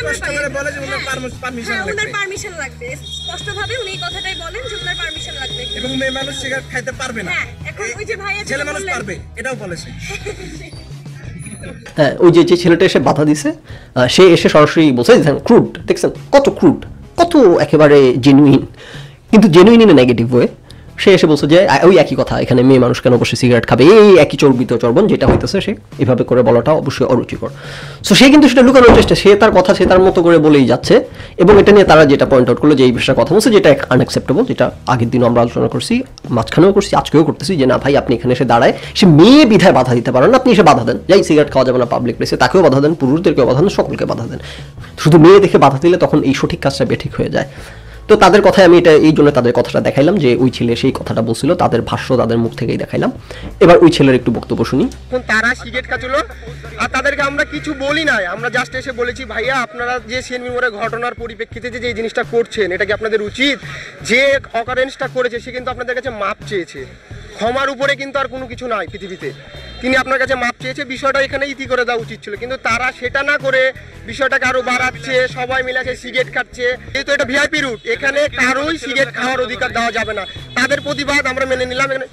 পারমিশন লাগবে, স্পষ্টভাবে উনি কথাটাই বলেন যে ওনার পারমিশন লাগবে, এবং মেয়ে মানুষ সিগারেট খাইতে পারবে না। হ্যাঁ, এখন ওই যে ভাইয়া ছেলে মানুষ পারবে, এটাও বলেছে। হ্যাঁ, ওই যে যে ছেলেটা এসে বাধা দিছে, সে এসে সরাসরি বলছে ক্রুড, দেখছেন কত ক্রুড, কত একেবারে জেনুইন, কিন্তু genuine in a negative way. সে এসে বলছে যে ওই একই কথা, এখানে মেয়ে মানুষ কেন বসে সিগারেট খাবে, এই একই চর্বিত চর্বণ যেটা হইতেছে, সে এভাবে করে বলাটা অবশ্যই অরুচিকর। সো সে কিন্তু সেটা লুকানোর চেষ্টা, সে তার কথা সে তার মতো করে বলেই যাচ্ছে। এবং এটা নিয়ে তারা যেটা পয়েন্ট আউট করলো যে এই বিষয়ে কথা বলছে, যেটা আনএক্সেপ্টেবল, যেটা আগের দিনও আমরা আলোচনা করছি, মাঝখানেও করছি, আজকেও করতেছি, যে না ভাই আপনি এখানে এসে দাঁড়ায়, সে মেয়ে বিধায় বাধা দিতে পারেন না, আপনি এসে বাধা দেন, যাই সিগারেট খাওয়া যাবে না পাবলিক প্লেসে, তাকেও বাধা দেন, পুরুষদেরকেও বাধা দেন, সকলকে বাধা দেন। শুধু মেয়ে দেখে বাধা দিলে তখন এই সঠিক কাজটা বেঠিক হয়ে যায়। তো তাদের কথায় আমি এটা এই জন্য তাদের কথাটা দেখাইলাম যে ওই ছেলে সেই কথাটা বলছিল, তাদের ভাষ্য তাদের মুখ থেকেই দেখাইলাম। এবার ওই ছেলের একটু বক্তব্য শুনি। তারা সিগারেট খাচ্ছিল আর তাদেরকে আমরা কিছু বলি নাই, আমরা জাস্ট এসে বলেছি ভাইয়া আপনারা যে সিএনবি মোড়ে ঘটনার পরিপ্রেক্ষিতে যে এই জিনিসটা করছেন এটা কি আপনাদের উচিত? যে অকারেন্সটা করেছে সে কিন্তু আপনাদের কাছে মাপ চেয়েছে, ক্ষমার উপরে কিন্তু আর কোনো কিছু নাই পৃথিবীতে। তিনি আপনার কাছে মাপ চেয়েছে, বিষয়টা এখানে ইতি করে দেওয়া উচিত ছিল, কিন্তু তারা সেটা না করে বিষয়টাকে আরো বাড়াচ্ছে, সবাই মিলে আছে সিগারেট খাচ্ছে। যেহেতু এটা ভিআইপি রুট, এখানে কারোই সিগারেট খাওয়ার অধিকার দেওয়া যাবে না। তাদের প্রতিবাদ আমরা মেনে নিলাম, এখানে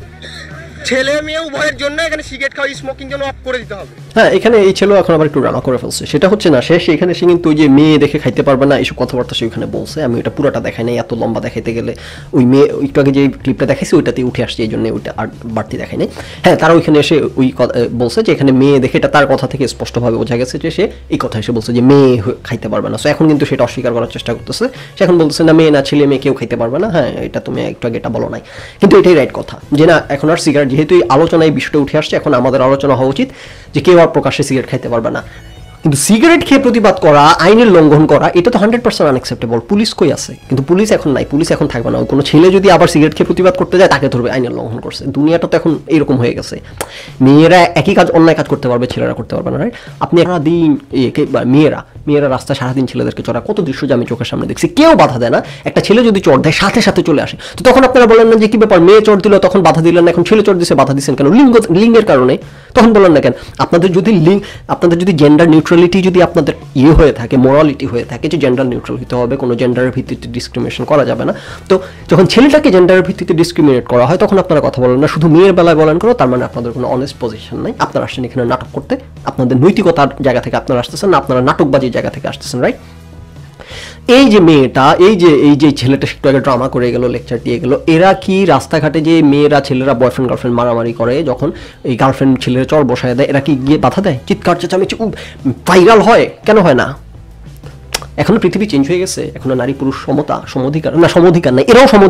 ছেলে মেয়ে উভয়ের জন্য এখানে সিগারেট খাওয়া, স্মোকিং জন্য অফ করে দিতে হবে। হ্যাঁ, এখানে এই ছেলে এখন আবার একটু ড্রামা করে ফেলছে, সেটা হচ্ছে না, সে সেখানে সে কিন্তু ওই যে মেয়ে দেখে খাইতে পারবে না এইসব কথাবার্তা সে ওখানে বলছে। আমি ওটা পুরোটা দেখাই নাই, এত লম্বা দেখাইতে গেলে ওই মেয়ে একটু আগে যে ক্লিপটা দেখাইছি ওইটাতে উঠে আসছে, এই জন্য ওইটা আর বাড়তি দেখাই নাই। হ্যাঁ, তারা ওইখানে এসে ওই বলছে যে এখানে মেয়ে দেখে, এটা তার কথা থেকে স্পষ্টভাবে বোঝা গেছে যে সে এই কথা এসে বলছে যে মেয়ে খাইতে পারবে না। সো এখন কিন্তু সেটা অস্বীকার করার চেষ্টা করতেছে, সে এখন বলতেছে না মেয়ে না ছেলে মেয়ে কেউ খাইতে পারবে না। হ্যাঁ, এটা তুমি একটু আগে এটা বলো নাই, কিন্তু এটাই রাইট কথা যে না এখন আর সিগারেট, যেহেতু এই আলোচনায় বিষয়টা উঠে আসছে, এখন আমাদের আলোচনা হওয়া উচিত যে কেউ আর প্রকাশ্যে সিগারেট খাইতে পারবে না। কিন্তু সিগারেট খেয়ে প্রতিবাদ করা, আইনের লঙ্ঘন করা, এটা তো হান্ড্রেড পার্সেন্ট আনএক্সেপ্টেবল। পুলিশ কই আছে? কিন্তু পুলিশ এখন নাই, পুলিশ এখন থাকবে না। কোনো ছেলে যদি আবার সিগারেট খেয়ে প্রতিবাদ করতে যায় তাকে ধরবে, আইনের লঙ্ঘন করছে। দুনিয়াটা তো এখন এইরকম হয়ে গেছে, মেয়েরা একই কাজ অন্যায় কাজ করতে পারবে, ছেলেরা করতে পারবে না। রাইট? আপনি সারাদিন মেয়েরা মেয়েরা রাস্তায় সারাদিন ছেলেদেরকে চড়া, কত দৃশ্য যে আমি চোখের সামনে দেখছি, কেউ বাধা দেয় না। একটা ছেলে যদি চড় দেয় সাথে সাথে চলে আসে, তো তখন আপনারা বলেন না যে কি ব্যাপার, মেয়ে চড় দিল তখন বাধা দিলেন না, এখন ছেলে চড় দিছে বাধা দিচ্ছেন কেন? লিঙ্গ লিঙ্গের কারণে তখন বলেন না কেন? আপনাদের যদি লিঙ্গ, আপনাদের যদি জেন্ডার নিউট্রালিটি যদি আপনাদের ইয়ে হয়ে থাকে, মোরালিটি হয়ে থাকে যে জেন্ডার নিউট্রাল হতে হবে, কোনো জেন্ডারের ভিত্তিতে ডিসক্রিমিনেশন করা যাবে না, তো যখন ছেলেটাকে জেন্ডারের ভিত্তিতে ডিসক্রিমিনেট করা হয় তখন আপনারা কথা বলেন না, শুধু মেয়ের বেলায় বলেন করো, তার মানে আপনাদের কোনো অনেস্ট পজিশন নাই। আপনারা আসছেন এখানে নাটক করতে, আপনাদের নৈতিকতার জায়গা থেকে আপনারা আসতেছেন না, আপনারা নাটকবাজির জায়গা থেকে আসতেছেন। রাইট? এই যে মেয়েটা, এই যে এই যে ছেলেটা একটু আগে ড্রামা করে গেল, লেকচার দিয়ে গেল, এরা কি রাস্তাঘাটে যে মেয়েরা ছেলেরা বয়ফ্রেন্ড গার্লফ্রেন্ড মারামারি করে, যখন এই গার্লফ্রেন্ড ছেলেরা চর বসায় দেয়, এরা কি গিয়ে বাধা দেয়? চিৎকার চেঁচামেচি ভাইরাল হয়, কেন হয় না? এখনো পৃথিবী চেঞ্জ হয়ে গেছে, এখনো নারী পুরুষ সমতা, সমধিকার না, সমধিকার নাই, এরাও সমধিকার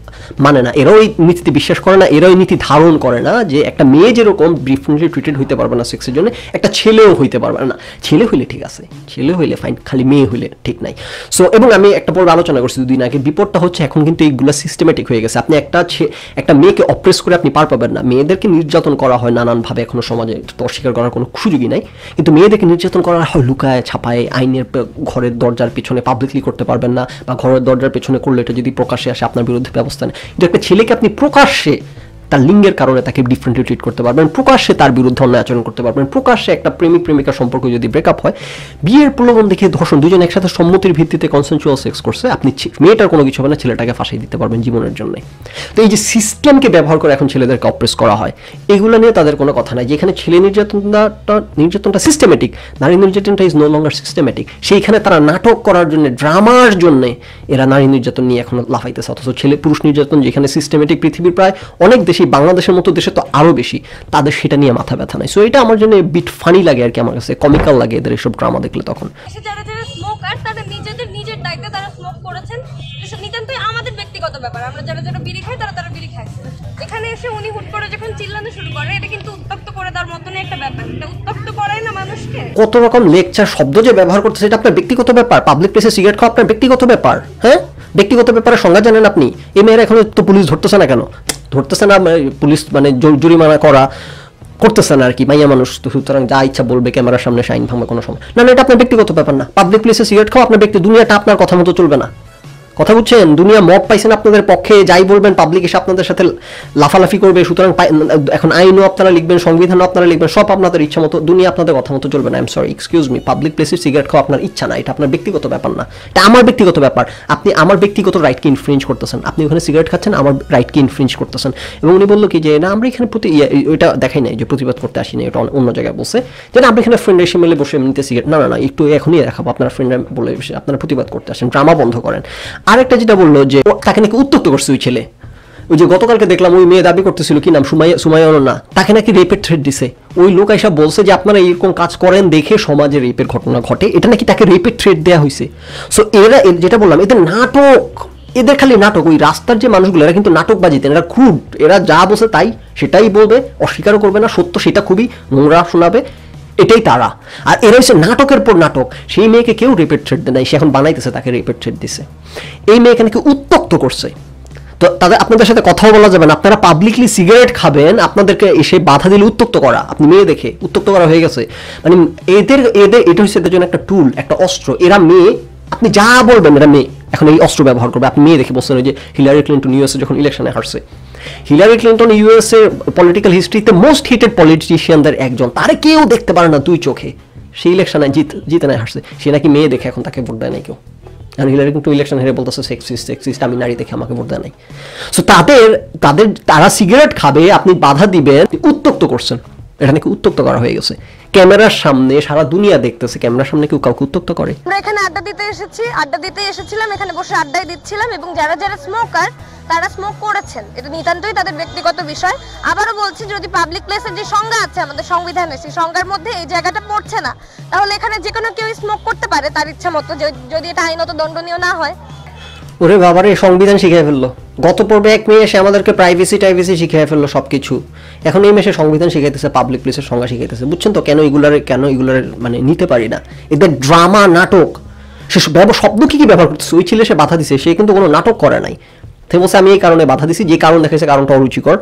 মানে না, এরাও এই নীতিতে বিশ্বাস করে না, এরাও এই নীতি ধারণ করে না যে একটা মেয়ে যেরকম ডিফারেন্টলি ট্রিটেড হইতে পারবে না সেক্সের জন্য, একটা ছেলেও হইতে পারবে না। ছেলে হইলে ঠিক আছে, ছেলে হইলে ফাইন, খালি মেয়ে হইলে ঠিক নাই। সো এবং আমি একটা পর্বে আলোচনা করছি দুদিন আগে, বিপদটা হচ্ছে এখন কিন্তু এইগুলো সিস্টেমেটিক হয়ে গেছে। আপনি একটা একটা মেয়েকে অপ্রেস করে আপনি পার পাবেন না। মেয়েদেরকে নির্যাতন করা হয় নানানভাবে এখনো সমাজে, অস্বীকার করার কোনো সুযোগই নাই, কিন্তু মেয়েদেরকে নির্যাতন করা হয় লুকায় ছাপায়, আইনের ঘরের দরজার পিছনে পাবলিকলি করতে পারবেন না, বা ঘরের দরজার পেছনে করলে এটা যদি প্রকাশ্যে আসে আপনার বিরুদ্ধে ব্যবস্থা নেয়। কিন্তু একটা ছেলেকে আপনি প্রকাশ্যে তার লিঙ্গের কারণে তাকে ডিফারেন্টলি ট্রিট করতে পারবেন, প্রকাশ্যে তার বিরুদ্ধে অন্যায় আচরণ করতে পারবেন, প্রকাশ্যে একটা প্রেমিক প্রেমিকার সম্পর্ক যদি ব্রেকআপ হয়, বিয়ের প্রলোভন দেখে ধর্ষণ, দুজন একসাথে সম্মতির ভিত্তিতে কনসেনচুয়াল সেক্স করছে, আপনি মেয়েটার কোনো কিছু হবে না, ছেলেটাকে ফাঁসিয়ে দিতে পারবেন জীবনের জন্য। তো এই যে সিস্টেমকে ব্যবহার করে এখন ছেলেদেরকে অপ্রেস করা হয়, এগুলো নিয়ে তাদের কোনো কথা নাই। যেখানে ছেলে নির্যাতনটা নির্যাতনটা সিস্টেমেটিক, নারী নির্যাতনটা ইজ নো লঙ্গার সিস্টেমেটিক, সেইখানে তারা নাটক করার জন্য, ড্রামার জন্য এরা নারী নির্যাতন নিয়ে এখন লাফাইতেছে। অথচ ছেলে পুরুষ নির্যাতন যেখানে সিস্টেমেটিক, পৃথিবীর প্রায় অনেক দেশে, বাংলাদেশের মতো দেশে তো আরও বেশি, তাদের সেটা নিয়ে মাথা ব্যথা নাই। সো এটা আমার জন্য বিট ফানি লাগে আর কি, আমার কাছে কমিক্যাল লাগে এদের এইসব ড্রামা দেখলে। তখন যারা যারা স্মোকার তারা নিজেদের নিজের দায়িত্বে তারা স্মোক করেছেন, নিতান্তই আমাদের ব্যক্তিগত ব্যাপার। আমরা যারা যারা বিড়ি খাই তারা তারা বিড়ি খায়। এখানে এসে উনি হুট করে যখন চিল্লানো শুরু করে, এটা কিন্তু উত্তপ্ত করে দেওয়ার মতনই একটা ব্যাপার। এটা উত্তপ্ত করায় না মানুষকে। কত রকম লেকচার শব্দ যে ব্যবহার করতেছে, এটা আপনার ব্যক্তিগত ব্যাপার। পাবলিক প্লেসে সিগারেট খাওয়া আপনার ব্যক্তিগত ব্যাপার। হ্যাঁ, ব্যক্তিগত ব্যাপারে সংজ্ঞা জানেন আপনি? এই মেয়েরা এখন তো পুলিশ ধরতেছে না কেন? ধরতেছে না পুলিশ মানে জরিমানা করা করতেছে না আর কি, মাইয়া মানুষ তো, সুতরাং যা ইচ্ছা বলবে, ক্যামেরার সামনে শাইন ভাঙবে, কোনো সময় না। না, এটা আপনার ব্যক্তিগত ব্যাপার না। পাবলিক প্লেসে সিগারেট খাওয়া আপনার ব্যক্তি, দুনিয়াটা আপনার কথা মতো চলবে না। কথা বুঝছেন? দুনিয়া মত পাইছেন আপনাদের পক্ষে, যাই বলবেন পাবলিক এসে আপনাদের সাথে লাফালাফি করবে। সুতরাং এখন আইনও আপনারা লিখবেন, সংবিধানও আপনারা লিখবেন, সব আপনাদের ইচ্ছা মতো, দুনিয়া আপনাদের কথা মতো চলবে না। I am sorry, excuse me, public প্লেসে সিগারেট খাওয়া আপনার ইচ্ছা না, এটা আপনার ব্যক্তিগত ব্যাপার না, এটা আমার ব্যক্তিগত ব্যাপার। আপনি আমার ব্যক্তিগত রাইটকে ইনফ্রিঞ্জ করতেছেন, আপনি ওখানে সিগারেট খাচ্ছেন, আমার রাইটকে ইনফ্রিঞ্জ করতেছেন। এবং উনি বললো কি যে না, আমরা এখানে প্রতি ওইটা দেখাই নাই যে প্রতিবাদ করতে আসিনি, এটা অন্য জায়গায় বলছে যে না, আমরা এখানে ফ্রেন্ড এসে মিলে বসে এমনিতে সিগারেট, না না না, একটু এখনই দেখাবো, আপনার ফ্রেন্ড বলে আপনারা প্রতিবাদ করতে আসেন, ড্রামা বন্ধ করেন। আরেকটা যেটা বললো যে তাকে নাকি উত্তক্ত করছে ওই ছেলে, ওই যে গতকালকে দেখলাম ওই মেয়ে দাবি করতেছিল কি নাম, সুমাইয়া সুমাইয়া না, তাকে নাকি রেপের থ্রেট দিছে। ওই লোক এসব বলছে যে আপনারা এরকম কাজ করেন দেখে সমাজে রেপের ঘটনা ঘটে, এটা নাকি তাকে রেপের থ্রেট দেওয়া হয়েছে। সো এরা যেটা বললাম, এদের নাটক, এদের খালি নাটক। ওই রাস্তার যে মানুষগুলো এরা কিন্তু নাটকবাজিতেন, এরা ক্রুড, এরা যা বসে তাই সেটাই বলবে, অস্বীকারও করবে না, সত্য সেটা খুবই নোংরা শোনাবে, এটাই তারা। আর এরা হচ্ছে নাটকের পর নাটক। সেই মেয়েকে কেউ রেপের থ্রেট দেয় নাই, সে এখন বানাইতেছে তাকে রেপের থ্রেট দিছে। এই মেয়েকে নাকি উত্তক্ত করছে। তো তাদের আপনাদের সাথে কথাও বলা যাবে না, আপনারা পাবলিকলি সিগারেট খাবেন, আপনাদেরকে এসে বাধা দিলে উত্তক্ত করা, আপনি মেয়ে দেখে উত্তক্ত করা হয়ে গেছে। মানে এদের এদের এটা হচ্ছে এদের জন্য একটা টুল, একটা অস্ত্র। এরা মেয়ে, আপনি যা বলবেন এরা মেয়ে এখন এই অস্ত্র ব্যবহার করবে। আপনি মেয়ে দেখে বলছেন যে হিলারি ক্লিন্টন ইউএসএ যখন ইলেকশনে হারছে, হিলারি ক্লিন্টন ইউএসএ পলিটিক্যাল হিস্ট্রিতে মোস্ট হিটেড পলিটিশিয়ানদের একজন, তারে কেউ দেখতে পারে না দুই চোখে, সেই ইলেকশনে জিত জিতে নাই হারছে, সে নাকি মেয়ে দেখে এখন তাকে ভোট দেয় নাই কেউ। আর হিলারি কিন্তু ইলেকশন হেরে বলতেছে সেক্সিস্ট সেক্সিস্ট, আমি নারী দেখে আমাকে ভোট দেয় নাই। সো তাদের তাদের তারা সিগারেট খাবে, আপনি বাধা দিবেন, উত্তক্ত করছেন, এটা নাকি উত্তক্ত করা হয়ে গেছে। ক্যামেরার সামনে সারা দুনিয়া দেখতেছে, ক্যামেরার সামনে কেউ কাউকে উত্তক্ত করে? আমরা এখানে আড্ডা দিতে এসেছি, আড্ডা দিতে এসেছিলাম, এখানে বসে আড্ডাই দিচ্ছিলাম, এবং যারা যারা স্মোকার তারা স্মোক করেছেন, এটা নিতান্তই তাদের ব্যক্তিগত বিষয়। আবারও বলছি, যদি পাবলিক প্লেসের যে সংজ্ঞা আছে আমাদের সংবিধানে, সেই সংজ্ঞার মধ্যে এই জায়গাটা পড়ছে না, তাহলে এখানে যে কোনো কেউ স্মোক করতে পারে তার ইচ্ছা মতো, যদি এটা আইনত দণ্ডনীয় না হয়। ওরে বাবারে, সংবিধান শিখিয়ে ফেললো। গত পর্বে এক মেয়ে এসে আমাদেরকে প্রাইভেসি টাইভেসি শিখিয়ে ফেললো সবকিছু, এখন এই মেয়ে সংবিধান শিখাইতেছে, পাবলিক প্লেসের সংজ্ঞা শিখাইতেছে। বুঝছেন তো কেন এগুলার কেন এগুলার মানে নিতে পারি না? এদের ড্রামা নাটক, সে শব্দ কি কি ব্যবহার করতেছে। ওই ছেলে সে বাধা দিছে, সে কিন্তু কোনো নাটক করে নাই, সে বলছে আমি এই কারণে বাধা দিছি, যে কারণ দেখেছে কারণটা অরুচিকর।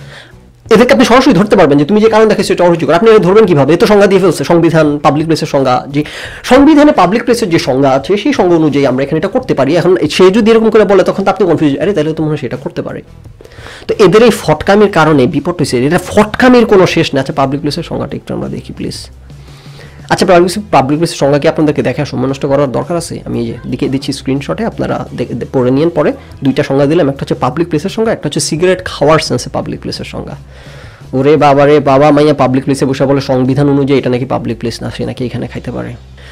এদেরকে আপনি সরাসরি ধরতে পারবেন যে তুমি যে কারণ দেখেছো এটা অরুচিকর, আপনি ধরবেন কিভাবে? এ তো সংজ্ঞা দিয়ে ফেলছে, সংবিধান পাবলিক প্লেসের সংজ্ঞা, যে সংবিধানে পাবলিক প্লেসের যে সংজ্ঞা আছে সেই সংজ্ঞা অনুযায়ী আমরা এখানে এটা করতে পারি। এখন সে যদি এরকম করে বলে তখন তো আপনি কনফিউজ, আরে তাহলে তো মনে হয় সেটা করতে পারে। তো এদের এই ফটকামির কারণে বিপদ হয়েছে, এটা ফটকামির কোনো শেষ না। আচ্ছা, পাবলিক প্লেসের সংজ্ঞাটা একটু আমরা দেখি প্লিজ। আচ্ছা, পাবলিক পাবলিক প্লেসের সংজ্ঞা কি আপনাদেরকে দেখা সময় নষ্ট করার দরকার আছে? আমি এই যে দিকে দিচ্ছি স্ক্রিনশটে, আপনারা পড়ে নিয়েন পরে। দুইটা সংজ্ঞা দিলাম, একটা হচ্ছে পাবলিক প্লেসের সংজ্ঞা, একটা হচ্ছে সিগারেট খাওয়ার সেন্সে পাবলিক প্লেসের সংজ্ঞা। ওরে বাবা রে বাবা, মাইয়া পাবলিক প্লেসে বসে বলে সংবিধান অনুযায়ী এটা নাকি পাবলিক প্লেস না, সে নাকি এখানে খাইতে পারে।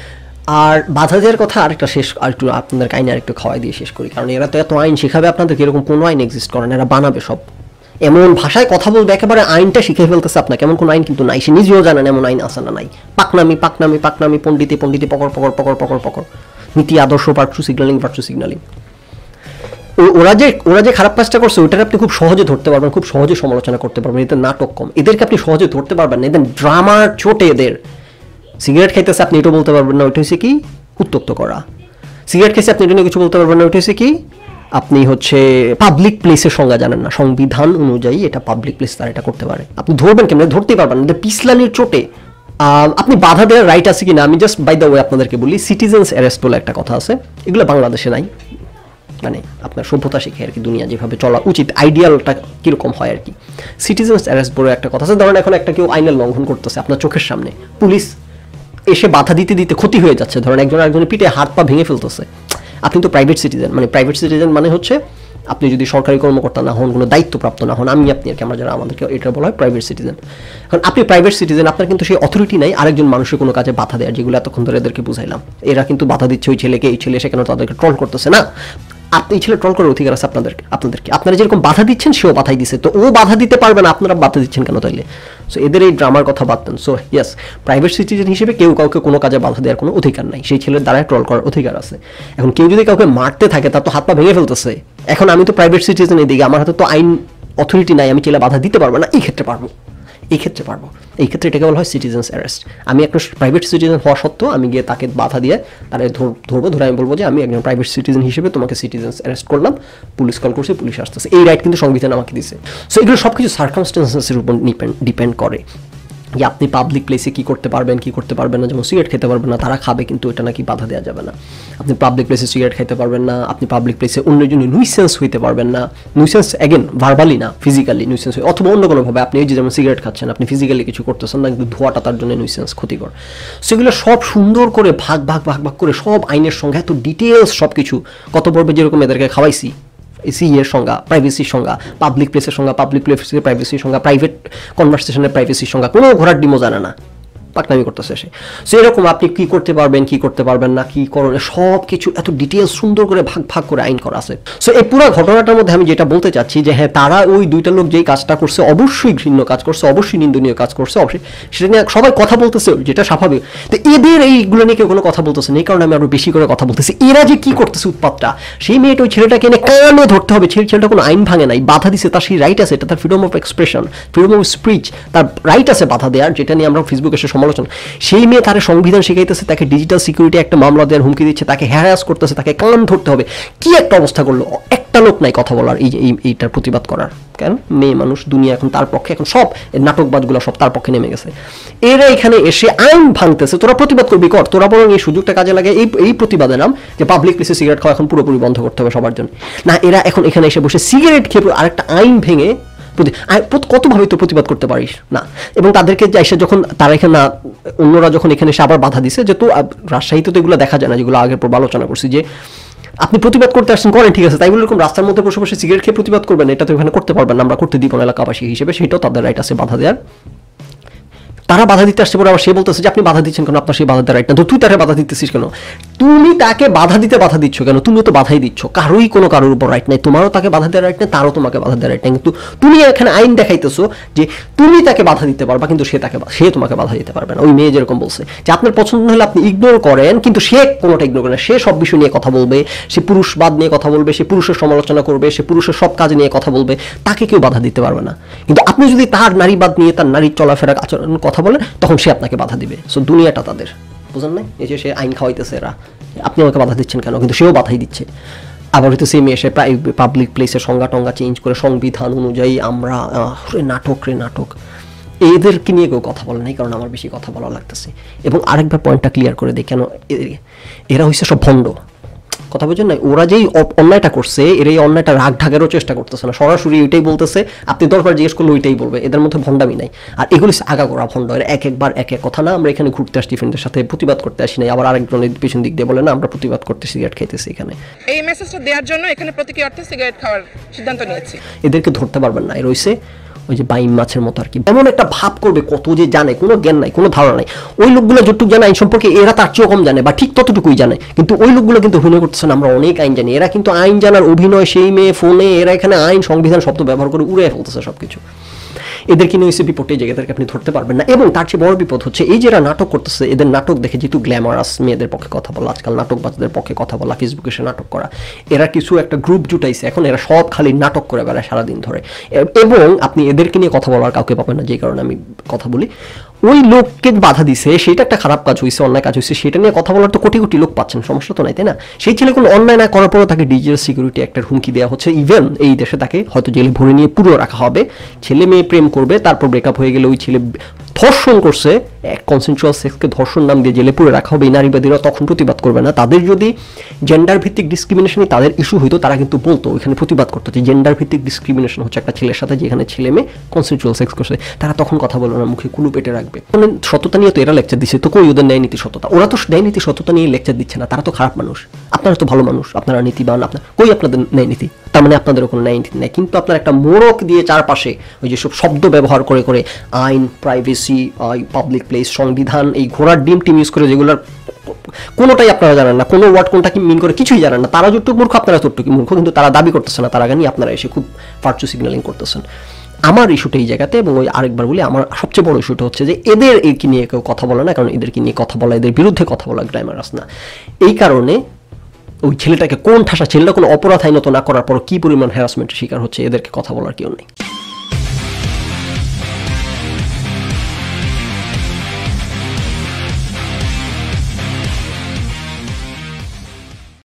আর বাধা দেওয়ার কথা আরেকটা শেষ, আর একটু আপনাদের আইনে আরেকটু খাওয়াই দিয়ে শেষ করি, কারণ এরা তো এত আইন শেখাবে আপনাদেরকে, এরকম কোনো আইন এক্সিস্ট করে না, এরা বানাবে সব, এমন ভাষায় কথা বলবে একেবারে আইনটা শিখে ফেলতেছে আপনাকে, এমন কোনো আইন কিন্তু নাই, সে নিজেও জানেন এমন আইন আসে না নাই। পাকনামি পাকনামি পাকনামি, পণ্ডিতি পণ্ডিতি, পকর পকর পকর পকর পকর, নীতি আদর্শ, ভার্চু সিগন্যালিং ভার্চু সিগন্যালিং। ওরা যে ওরা যে খারাপ কাজটা করছে ওইটাকে আপনি খুব সহজে ধরতে পারবেন, খুব সহজে সমালোচনা করতে পারবেন, এদের নাটক কম, এদেরকে আপনি সহজে ধরতে পারবেন না, এদের ড্রামার চোটে এদের। সিগারেট খাইতেছে আপনি এটাও বলতে পারবেন না ওইটা হচ্ছে কি উত্তক্ত করা, সিগারেট খেয়েছে আপনি এটা নিয়ে কিছু বলতে পারবেন না ওইটা হচ্ছে কি আপনি হচ্ছে পাবলিক প্লেসের সংজ্ঞা জানেন না, সংবিধান অনুযায়ী এটা পাবলিক প্লেস তারা এটা করতে পারে, আপনি ধরবেন কেমন, ধরতেই পারবেন না, পিছলানির চোটে। আপনি বাধা দেওয়ার রাইট আছে কিনা আমি জাস্ট বাই দ্য ওয়ে আপনাদেরকে বলি, সিটিজেন্স অ্যারেস্ট বলে একটা কথা আছে, এগুলো বাংলাদেশে নাই, মানে আপনার সভ্যতা শিখে আর কি দুনিয়া যেভাবে চলা উচিত আইডিয়ালটা কীরকম হয় আর কি। সিটিজেন্স অ্যারেস্ট বলে একটা কথা আছে, ধরেন এখন একটা কেউ আইনের লঙ্ঘন করতেছে আপনার চোখের সামনে, পুলিশ এসে বাধা দিতে দিতে ক্ষতি হয়ে যাচ্ছে, ধরেন একজন আরেকজনের পিঠে হাত পা ভেঙে ফেলতেছে, আপনি তো প্রাইভেট সিটিজেন, মানে প্রাইভেট সিটিজেন মানে হচ্ছে আপনি যদি সরকারি কর্মকর্তা না হন, কোনো দায়িত্বপ্রাপ্ত না হন, আমি আপনি আর কি আমরা যারা আমাদেরকে এটা বলা হয় প্রাইভেট সিটিজেন। কারণ আপনি প্রাইভেট সিটিজেন, আপনার কিন্তু সেই অথরিটি নাই আরেকজন মানুষের কোনো কাজে বাধা দেওয়ার, যেগুলো এতক্ষণ ধরে এদেরকে বুঝাইলাম। এরা কিন্তু বাধা দিচ্ছে ওই ছেলেকে, এই ছেলে সেখানে তাদেরকে ট্রল করতেছে না, আপনি এই ছেলে ট্রল করার অধিকার আছে আপনাদেরকে, আপনাদেরকে আপনারা যেরকম বাধা দিচ্ছেন সেও বাধাই দিচ্ছে, তো ও বাধা দিতে পারবে না, আপনারা বাধা দিচ্ছেন কেন তাইলে? সো এদের এই ড্রামার কথা বাদতেন। সো ইয়েস, প্রাইভেট সিটিজেন হিসেবে কেউ কাউকে কোনো কাজে বাধা দেওয়ার কোনো অধিকার নাই, সেই ছেলের দ্বারা ট্রল করার অধিকার আছে। এখন কেউ যদি কাউকে মারতে থাকে তার তো হাত পা ভেঙে ফেলতেছে, এখন আমি তো প্রাইভেট সিটিজেন, এদিকে আমার হাতে তো আইন অথরিটি নাই, আমি ছেলে বাধা দিতে পারবো না, এই ক্ষেত্রে পারবো, এই ক্ষেত্রে পারবো, এই ক্ষেত্রে এটাকে বলা হয় সিটিজেন্স অ্যারেস্ট। আমি একটা প্রাইভেট সিটিজেন হওয়া সত্ত্বেও আমি গিয়ে তাকে বাধা দিয়ে তারা ধরবো, ধরে আমি বলবো যে আমি একজন প্রাইভেট সিটিজেন হিসেবে তোমাকে সিটিজেন্স অ্যারেস্ট করলাম, পুলিশ কল করছে, পুলিশ আসতেছে, এই রাইট কিন্তু সংবিধান আমাকে দিচ্ছে। সো এগুলো সব কিছু সার্কামস্টেন্সেসের উপর ডিপেন্ড করে যে আপনি পাবলিক প্লেসে কী করতে পারবেন, কী করতে পারবেন না। যেমন সিগারেট খেতে পারবেন না, তারা খাবে কিন্তু এটা নাকি বাধা দেওয়া যাবে না। আপনি পাবলিক প্লেসে সিগারেট খেতে পারবেন না, আপনি পাবলিক প্লেসে অন্যের জন্য নুইসেন্স হইতে পারবেন না, নুইসেন্স অ্যাগেন ভার্বালি না, ফিজিক্যালি নুইসেন্স হয়, অথবা অন্য কোনোভাবে আপনি এই যে যেমন সিগারেট খাচ্ছেন আপনি ফিজিক্যালি কিছু করতেছেন না, কিন্তু ধোঁয়াটা তার জন্য নুইসেন্স, ক্ষতিকর। সেগুলো সব সুন্দর করে ভাগ ভাগ ভাগ ভাগ করে সব আইনের সঙ্গে এত ডিটেলস সব কিছু কত পর্বে যেরকম এদেরকে খাওয়াইছি, সি এর সংজ্ঞা, প্রাইভেসির সংজ্ঞা, পাবলিক প্লেসের সংজ্ঞা, পাবলিক প্লেসের প্রাইভেসির সংজ্ঞা, প্রাইভেট কনভারসেশনের প্রাইভেসির সংজ্ঞা, কোনো ঘোরার ডিমও জানে না, পাকনামি করতেছে সে। সো এরকম আপনি কী করতে পারবেন, কী করতে পারবেন না, কী করণে সব কিছু এত ডিটেলস সুন্দর করে ভাগ ভাগ করে আইন করা আছে। সো এই পুরো ঘটনাটার মধ্যে আমি যেটা বলতে চাচ্ছি যে হ্যাঁ, তারা ওই দুইটা লোক যেই কাজটা করছে অবশ্যই ঘৃণ্য কাজ করছে, অবশ্যই নিন্দনীয় কাজ করছে, অবশ্যই সেটা নিয়ে সবাই কথা বলতেছে, যেটা স্বাভাবিক। তো এদের এইগুলো নিয়ে কেউ কোনো কথা বলতেছে না, এই কারণে আমি আরও বেশি করে কথা বলতেছি। এরা যে কী করতেছে উৎপাতটা, সেই মেয়েটা ওই ছেলেটাকে এনে কানে ধরতে হবে, সেই ছেলেটা কোনো আইন ভাঙে নাই, বাধা দিছে, তার সেই রাইট আছে, এটা তার freedom of expression, freedom of speech, তার রাইট আছে বাধা দেওয়ার, যেটা নিয়ে আমরা ফেসবুকে এসে সমালোচনা। সেই মেয়ে তার সংবিধান শিখাইতেছে, তাকে ডিজিটাল সিকিউরিটি একটা মামলা দেওয়ার হুমকি দিচ্ছে, তাকে হ্যারাস করতেছে, তাকে কান ধরতে হবে, কি একটা অবস্থা করলো, একটা লোক নাই কথা বলার এই এইটার প্রতিবাদ করার। কেন? মেয়ে মানুষ, দুনিয়া এখন তার পক্ষে, এখন সব নাটকবাজগুলো সব তার পক্ষে নেমে গেছে। এরা এখানে এসে আইন ভাঙতেছে, তোরা প্রতিবাদ করবি কর, তোরা বরং এই সুযোগটা কাজে লাগে এই এই প্রতিবাদের নাম যে পাবলিক প্লেসে সিগারেট খাওয়া এখন পুরোপুরি বন্ধ করতে হবে সবার জন্য। না, এরা এখন এখানে এসে বসে সিগারেট খেয়ে আরেকটা আইন ভেঙে কতভাবে তো প্রতিবাদ করতে পারিস না। এবং তাদেরকে এসে যখন তারা এখানে না, অন্যরা যখন এখানে এসে আবার বাধা দিছে, যে তো রাজশাহীতে তো এগুলো দেখা যায় না, যেগুলো আগের পর আলোচনা করছি, যে আপনি প্রতিবাদ করতে আসছেন করেন, ঠিক আছে, তাই বলে এরকম রাস্তার মধ্যে বসে বসে সিগারেট খেয়ে প্রতিবাদ করবেন, এটা তো এখানে করতে পারবেন না, আমরা করতে দিব না এলাকাবাসী হিসেবে, সেটাও তাদের রাইট আছে বাধা দেওয়ার। তারা বাধা দিতে আসছে পরে আবার সে বলতেছে যে আপনি বাধা দিচ্ছেন কেন, আপনার সেই বাধা দেওয়ার রাইট না, তো তুই তাকে বাধা দিতেছিস কেন, তুমি তাকে বাধা দিতে বাধা দিচ্ছ কেন, তুমিও তো বাধাই দিচ্ছ, কারোই কোনো কারোর উপর রাইট নাই, তোমারও তাকে বাধা দেওয়ার রাইট নেই, তারও তোমাকে বাধা দেওয়ার রাইট নেই, কিন্তু তুমি এখানে আইন দেখাইতেছো যে তুমি তাকে বাধা দিতে পারবা, কিন্তু সে তাকে সে তোমাকে বাধা দিতে পারবে না। ওই মেয়ে যেরকম বলছে যে আপনার পছন্দ হলে আপনি ইগনোর করেন, কিন্তু সে কোনোটা ইগনোর করে না, সে সব বিষয় নিয়ে কথা বলবে, সে পুরুষবাদ নিয়ে কথা বলবে, সে পুরুষের সমালোচনা করবে, সে পুরুষের সব কাজ নিয়ে কথা বলবে, তাকে কেউ বাধা দিতে পারবে না। কিন্তু আপনি যদি তার নারীবাদ নিয়ে, তার নারীর চলাফেরা আচরণ কথা বলেন, তখন সে আপনাকে বাধা দিবে। সো দুনিয়াটা তাদের, বুঝেন না? এই যে সে আইন খাওয়াইতেছে এরা, আপনি আমাকে বাধা দিচ্ছেন কেন, কিন্তু সেও বাধাই দিচ্ছে। আবার হয়তো সেম এসে প্রায় পাবলিক প্লেসের সংজ্ঞা টঙ্গা চেঞ্জ করে সংবিধান অনুযায়ী আমরা রে নাটক রে নাটক, এদেরকে নিয়ে কেউ কথা বলে নাই, কারণ আমার বেশি কথা বলা লাগতেছে। এবং আরেকবার পয়েন্টটা ক্লিয়ার করে দিই, কেন এরা হচ্ছে সব ভণ্ড, কথা বলছেন না, ওরা যেই অন্যায়টা করছে এর এই অন্যায়টা রাগ ঢাকেরও চেষ্টা করতেছে না, সরাসরি ওইটাই বলতেছে, আপনি দরকার জিজ্ঞেস করলে ওইটাই বলবে, এদের মধ্যে ভণ্ডামি নাই। আর এগুলি আগা করা ভণ্ড, এর এক একবার এক এক কথা না, আমরা এখানে ঘুরতে আসছি, ফ্রেন্ডের সাথে প্রতিবাদ করতে আসি নাই, আবার আরেকজনের পেছন দিক দিয়ে বলে না আমরা প্রতিবাদ করতে সিগারেট খাইতেছি। এখানে এই মেসেজটা দেওয়ার জন্য এখানে প্রতীকী অর্থে সিগারেট খাওয়ার সিদ্ধান্ত নিয়েছি। এদেরকে ধরতে পারবেন না, এর হইছে ওই যে বাইম মাছের মতো আর কি, এমন একটা ভাব করবে কত যে জানে, কোনো জ্ঞান নাই, কোনো ধারণা নাই। ওই লোকগুলো যতটুকু জানে আইন সম্পর্কে এরা তার চেয়েও কম জানে, বা ঠিক ততটুকুই জানে, কিন্তু ওই লোকগুলো কিন্তু অভিনয় করতেছে না আমরা অনেক আইন জানি, এরা কিন্তু আইন জানার অভিনয়, সেই মেয়ে ফোনে এরা এখানে আইন সংবিধান শব্দ ব্যবহার করে উড়ে ফেলতেছে সবকিছু। এদেরকে নিয়ে এসে বিপদে জায়গা এদেরকে আপনি ধরতে পারবেন না। এবং তার চেয়ে বড় বিপদ হচ্ছে এই যারা নাটক করতেছে, এদের নাটক দেখে যেহেতু গ্ল্যামারাস, মেয়েদের পক্ষে কথা বলা, আজকাল নাটকবাজদের পক্ষে কথা বলা, ফেসবুকে এসে নাটক করা, এরা কিছু একটা গ্রুপ জুটাইছে এখন, এরা সব খালি নাটক করে বেড়ায় সারাদিন ধরে। এবং আপনি এদেরকে নিয়ে কথা বলার কাউকে পাবেন না, যে কারণে আমি কথা বলি। ওই লোককে বাধা দিছে, সেটা একটা খারাপ কাজ হয়েছে, অন্যায় কাজ হয়েছে, সেটা নিয়ে কথা বলার তো কোটি কোটি লোক পাচ্ছেন, সমস্যা তো নাই, তাই না? সেই ছেলে কোনো অন্যায় না করার পরও তাকে ডিজিটাল সিকিউরিটি একটা হুমকি দেওয়া হচ্ছে। ইভেন এই দেশে তাকে হয়তো জেলে ভরে নিয়ে পুরো রাখা হবে, ছেলে মেয়ে প্রেম করবে, তারপর ব্রেকআপ হয়ে গেলে ওই ছেলে ধর্ষণ করছে, কনসেনচুয়াল সেক্সকে ধর্ষণ নাম দিয়ে জেলে পুরে রাখা হবে। এই নারীবাদীরা তখন প্রতিবাদ করবে না। তাদের যদি জেন্ডার ভিত্তিক ডিসক্রিমিনেশনই তাদের ইস্যু হইতো, তারা কিন্তু বলতো, ওইখানে প্রতিবাদ করতো যে জেন্ডার ভিত্তিক ডিসক্রিমিনেশন হচ্ছে একটা ছেলের সাথে যেখানে ছেলে মেয়ে কনসেনচুয়াল সেক্স করছে। তারা তখন কথা বলবে না, মুখে কুলু পেটে রাখবে। সততা নিয়ে তো এরা লেকচার দিচ্ছে, তো কই ওদের ন্যায় নীতি সততা? ওরা তো ন্যায় নীতি সততা নিয়ে লেকচার দিচ্ছে না, তারা তো খারাপ মানুষ। আপনারা তো ভালো মানুষ, আপনারা নীতিবান, আপনার কই আপনাদের ন্যায় নীতি? তার মানে আপনাদেরও কোনো ন্যায় নীতি নেই। কিন্তু আপনার একটা মোড়ক দিয়ে চারপাশে ওই যেসব শব্দ ব্যবহার করে করে আইন, প্রাইভেসি, পাবলিক প্লেস, সংবিধান, এই ঘোড়ার ডিম টিম ইউজ করে, যেগুলোর কোনোটাই আপনারা জানেন না, কোনো ওয়ার্ড কোনটা কি মিন করে কিছুই জানেন না। তারা যতটুকু মূর্খ, আপনারা ততটুকু মূর্খ, কিন্তু তারা দাবি করতেছে না, তার আগে নিয়ে আপনারা এসে খুব ভার্চু সিগন্যালিং করতেছেন। আমার ইস্যুটা এই জায়গাতে, এবং ওই আরেকবার বলি, আমার সবচেয়ে বড় ইস্যুটা হচ্ছে যে এদের একে নিয়ে কেউ কথা বলে না, কারণ এদেরকে নিয়ে কথা বলা, এদের বিরুদ্ধে কথা বলা গ্ল্যামারাস না। এই কারণে ওই ছেলেটাকে কোন ঠাসা, ছেলেটা কোনো অপরাধ আইনত না করার পর কি পরিমাণ হ্যারাসমেন্টের শিকার হচ্ছে, এদেরকে কথা বলার কেউ নেই।